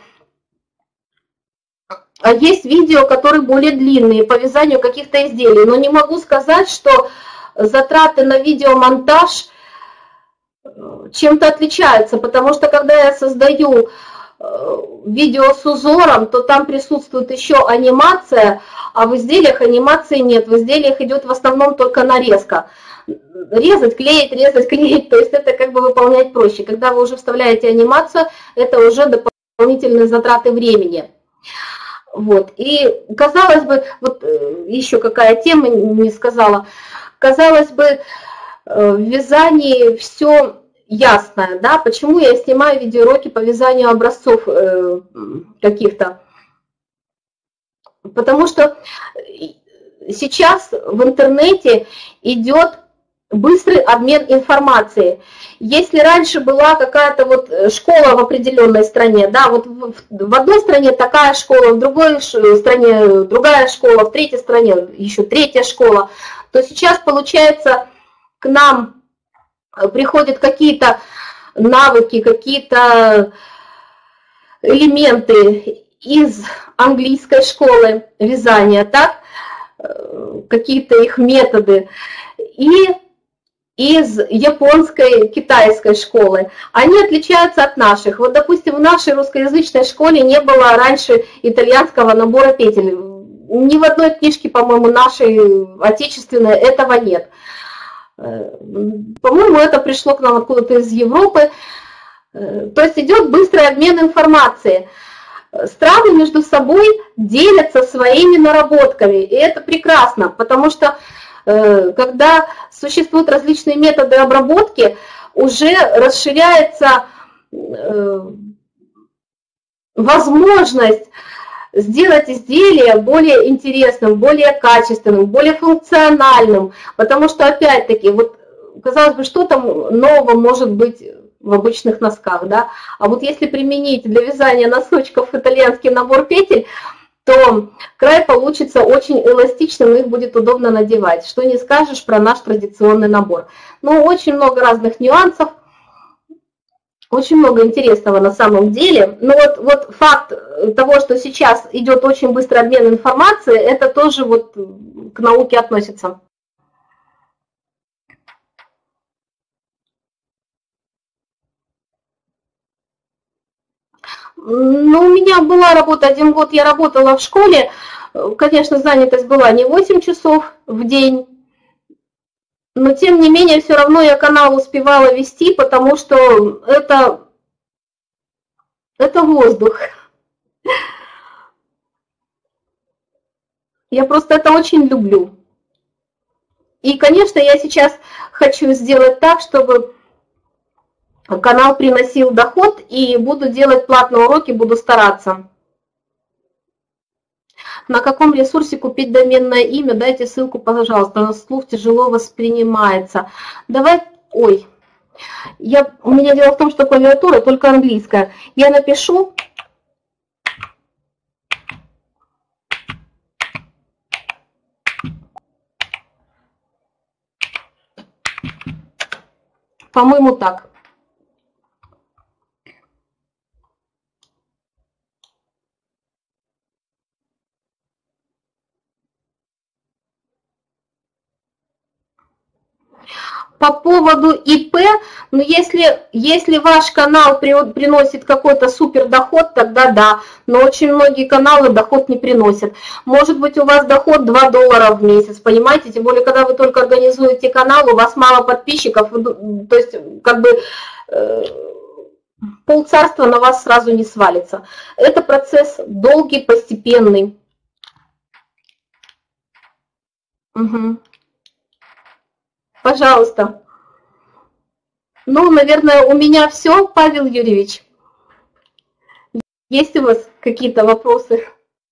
а есть видео, которые более длинные по вязанию каких-то изделий. Но не могу сказать, что затраты на видеомонтаж чем-то отличаются, потому что когда я создаю видео с узором, то там присутствует еще анимация, а в изделиях анимации нет. В изделиях идет в основном только нарезка. Резать, клеить, резать, клеить, то есть это как бы выполнять проще. Когда вы уже вставляете анимацию, это уже дополнительные затраты времени. Вот. И казалось бы, вот еще какая тема не сказала, казалось бы, в вязании все ясно, да, почему я снимаю видеоуроки по вязанию образцов э, каких-то. Потому что сейчас в интернете идет быстрый обмен информацией. Если раньше была какая-то вот школа в определенной стране, да, вот в, в одной стране такая школа, в другой стране другая школа, в третьей стране еще третья школа, то сейчас получается к нам приходят какие-то навыки, какие-то элементы из английской школы вязания, так, какие-то их методы, и из японской, китайской школы. Они отличаются от наших. Вот, допустим, в нашей русскоязычной школе не было раньше итальянского набора петель. Ни в одной книжке, по-моему, нашей отечественной этого нет. По-моему, это пришло к нам откуда-то из Европы. То есть идет быстрый обмен информацией. Страны между собой делятся своими наработками, и это прекрасно, потому что когда существуют различные методы обработки, уже расширяется возможность сделать изделие более интересным, более качественным, более функциональным, потому что, опять-таки, вот, казалось бы, что там нового может быть в обычных носках, да, а вот если применить для вязания носочков итальянский набор петель, то край получится очень эластичным, и их будет удобно надевать. Что не скажешь про наш традиционный набор. Ну, очень много разных нюансов. Очень много интересного на самом деле. Но вот, вот факт того, что сейчас идет очень быстрый обмен информацией, это тоже вот к науке относится. Ну, у меня была работа, один год я работала в школе. Конечно, занятость была не восемь часов в день. Но, тем не менее, все равно я канал успевала вести, потому что это, это воздух. Я просто это очень люблю. И, конечно, я сейчас хочу сделать так, чтобы канал приносил доход, и буду делать платные уроки, буду стараться. На каком ресурсе купить доменное имя? Дайте ссылку, пожалуйста. На слух тяжело воспринимается. Давай, ой, я, у меня дело в том, что клавиатура только английская. Я напишу. По-моему, так. По поводу ИП, ну если, если ваш канал при, приносит какой-то супер доход, тогда да, но очень многие каналы доход не приносят. Может быть, у вас доход два доллара в месяц, понимаете, тем более, когда вы только организуете канал, у вас мало подписчиков, то есть как бы э, полцарства на вас сразу не свалится. Это процесс долгий, постепенный. Угу. Пожалуйста. Ну, наверное, у меня все, Павел Юрьевич. Есть у вас какие-то вопросы?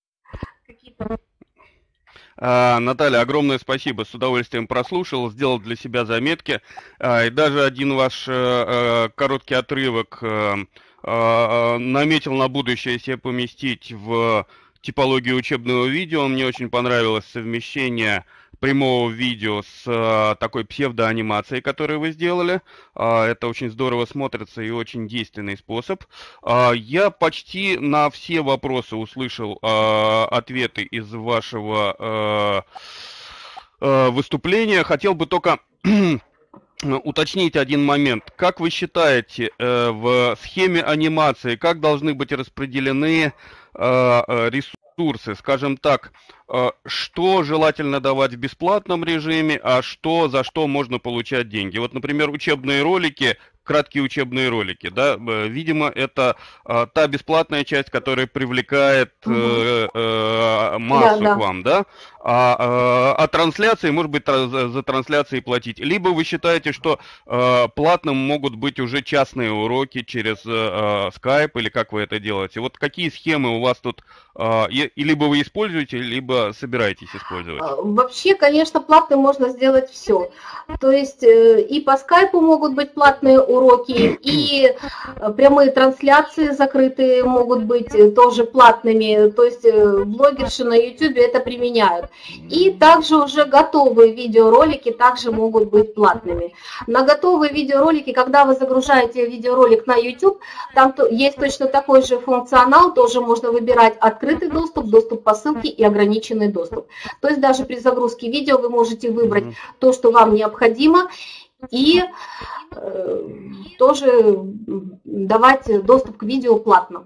А, Наталья, огромное спасибо, с удовольствием прослушал, сделал для себя заметки, а, и даже один ваш а, короткий отрывок а, а, наметил на будущее себе поместить в типологию учебного видео. Мне очень понравилось совмещение прямого видео с а, такой псевдоанимацией, которую вы сделали. А, это очень здорово смотрится и очень действенный способ. А, я почти на все вопросы услышал а, ответы из вашего а, а, выступления. Хотел бы только уточнить один момент. Как вы считаете, э, в схеме анимации, как должны быть распределены э, ресурсы, скажем так, э, что желательно давать в бесплатном режиме, а что, за что можно получать деньги? Вот, например, учебные ролики, краткие учебные ролики, да, видимо, это э, та бесплатная часть, которая привлекает э, э, массу Да, да. к вам, да, а, а, а трансляции, может быть, за, за трансляции платить. Либо вы считаете, что э, платным могут быть уже частные уроки через э, Skype, или как вы это делаете? Вот какие схемы у вас тут, э, и, либо вы используете, либо собираетесь использовать? Вообще, конечно, платным можно сделать все. То есть э, и по скайпу могут быть платные уроки, и прямые трансляции закрытые могут быть тоже платными. То есть э, блогерши на YouTube это применяют. И также уже готовые видеоролики также могут быть платными. На готовые видеоролики, когда вы загружаете видеоролик на YouTube, там есть точно такой же функционал, тоже можно выбирать открытый доступ, доступ по ссылке и ограниченный доступ. То есть даже при загрузке видео вы можете выбрать mm-hmm. то, что вам необходимо, и э, тоже давать доступ к видео платно.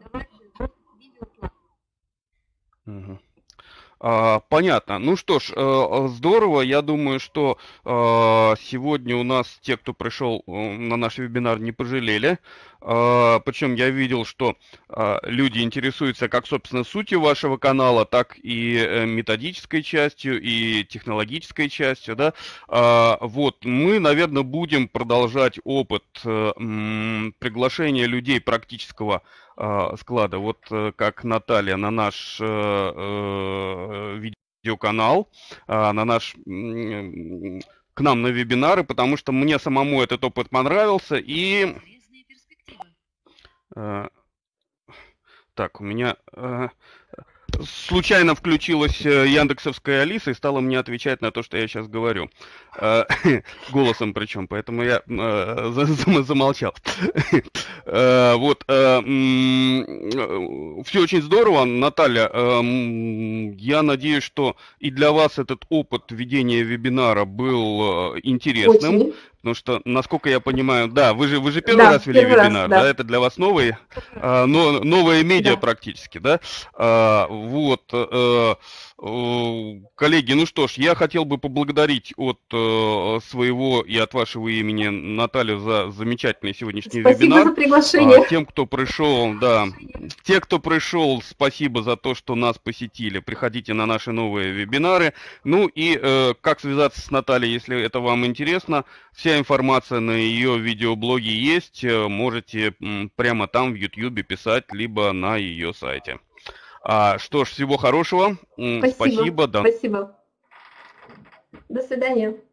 Mm-hmm. Понятно. Ну что ж, здорово. Я думаю, что сегодня у нас те, кто пришел на наш вебинар, не пожалели. Причем я видел, что люди интересуются как, собственно, сутью вашего канала, так и методической частью, и технологической частью. Да? Вот. Мы, наверное, будем продолжать опыт приглашения людей практического склада, вот как Наталья, на наш видеоканал, на наш, к нам на вебинары, потому что мне самому этот опыт понравился. И так, у меня случайно включилась яндексовская Алиса и стала мне отвечать на то, что я сейчас говорю. Голосом причем, поэтому я замолчал. Вот. Все очень здорово, Наталья. Я надеюсь, что и для вас этот опыт ведения вебинара был интересным. Очень. Потому что, насколько я понимаю, да, вы же, вы же первый да, раз вели вебинар, раз, да. да, это для вас новые, но, новое медиа да. практически, да, вот, коллеги, ну что ж, я хотел бы поблагодарить от своего и от вашего имени Наталью за замечательный сегодняшний спасибо вебинар. Спасибо за приглашение. Тем, кто пришел, да, те, кто пришел, спасибо за то, что нас посетили, приходите на наши новые вебинары, ну и как связаться с Натальей, если это вам интересно, вся информация на ее видеоблоге есть, можете прямо там в YouTube писать, либо на ее сайте. А, что ж, всего хорошего. Спасибо. Спасибо. Да. Спасибо. До свидания.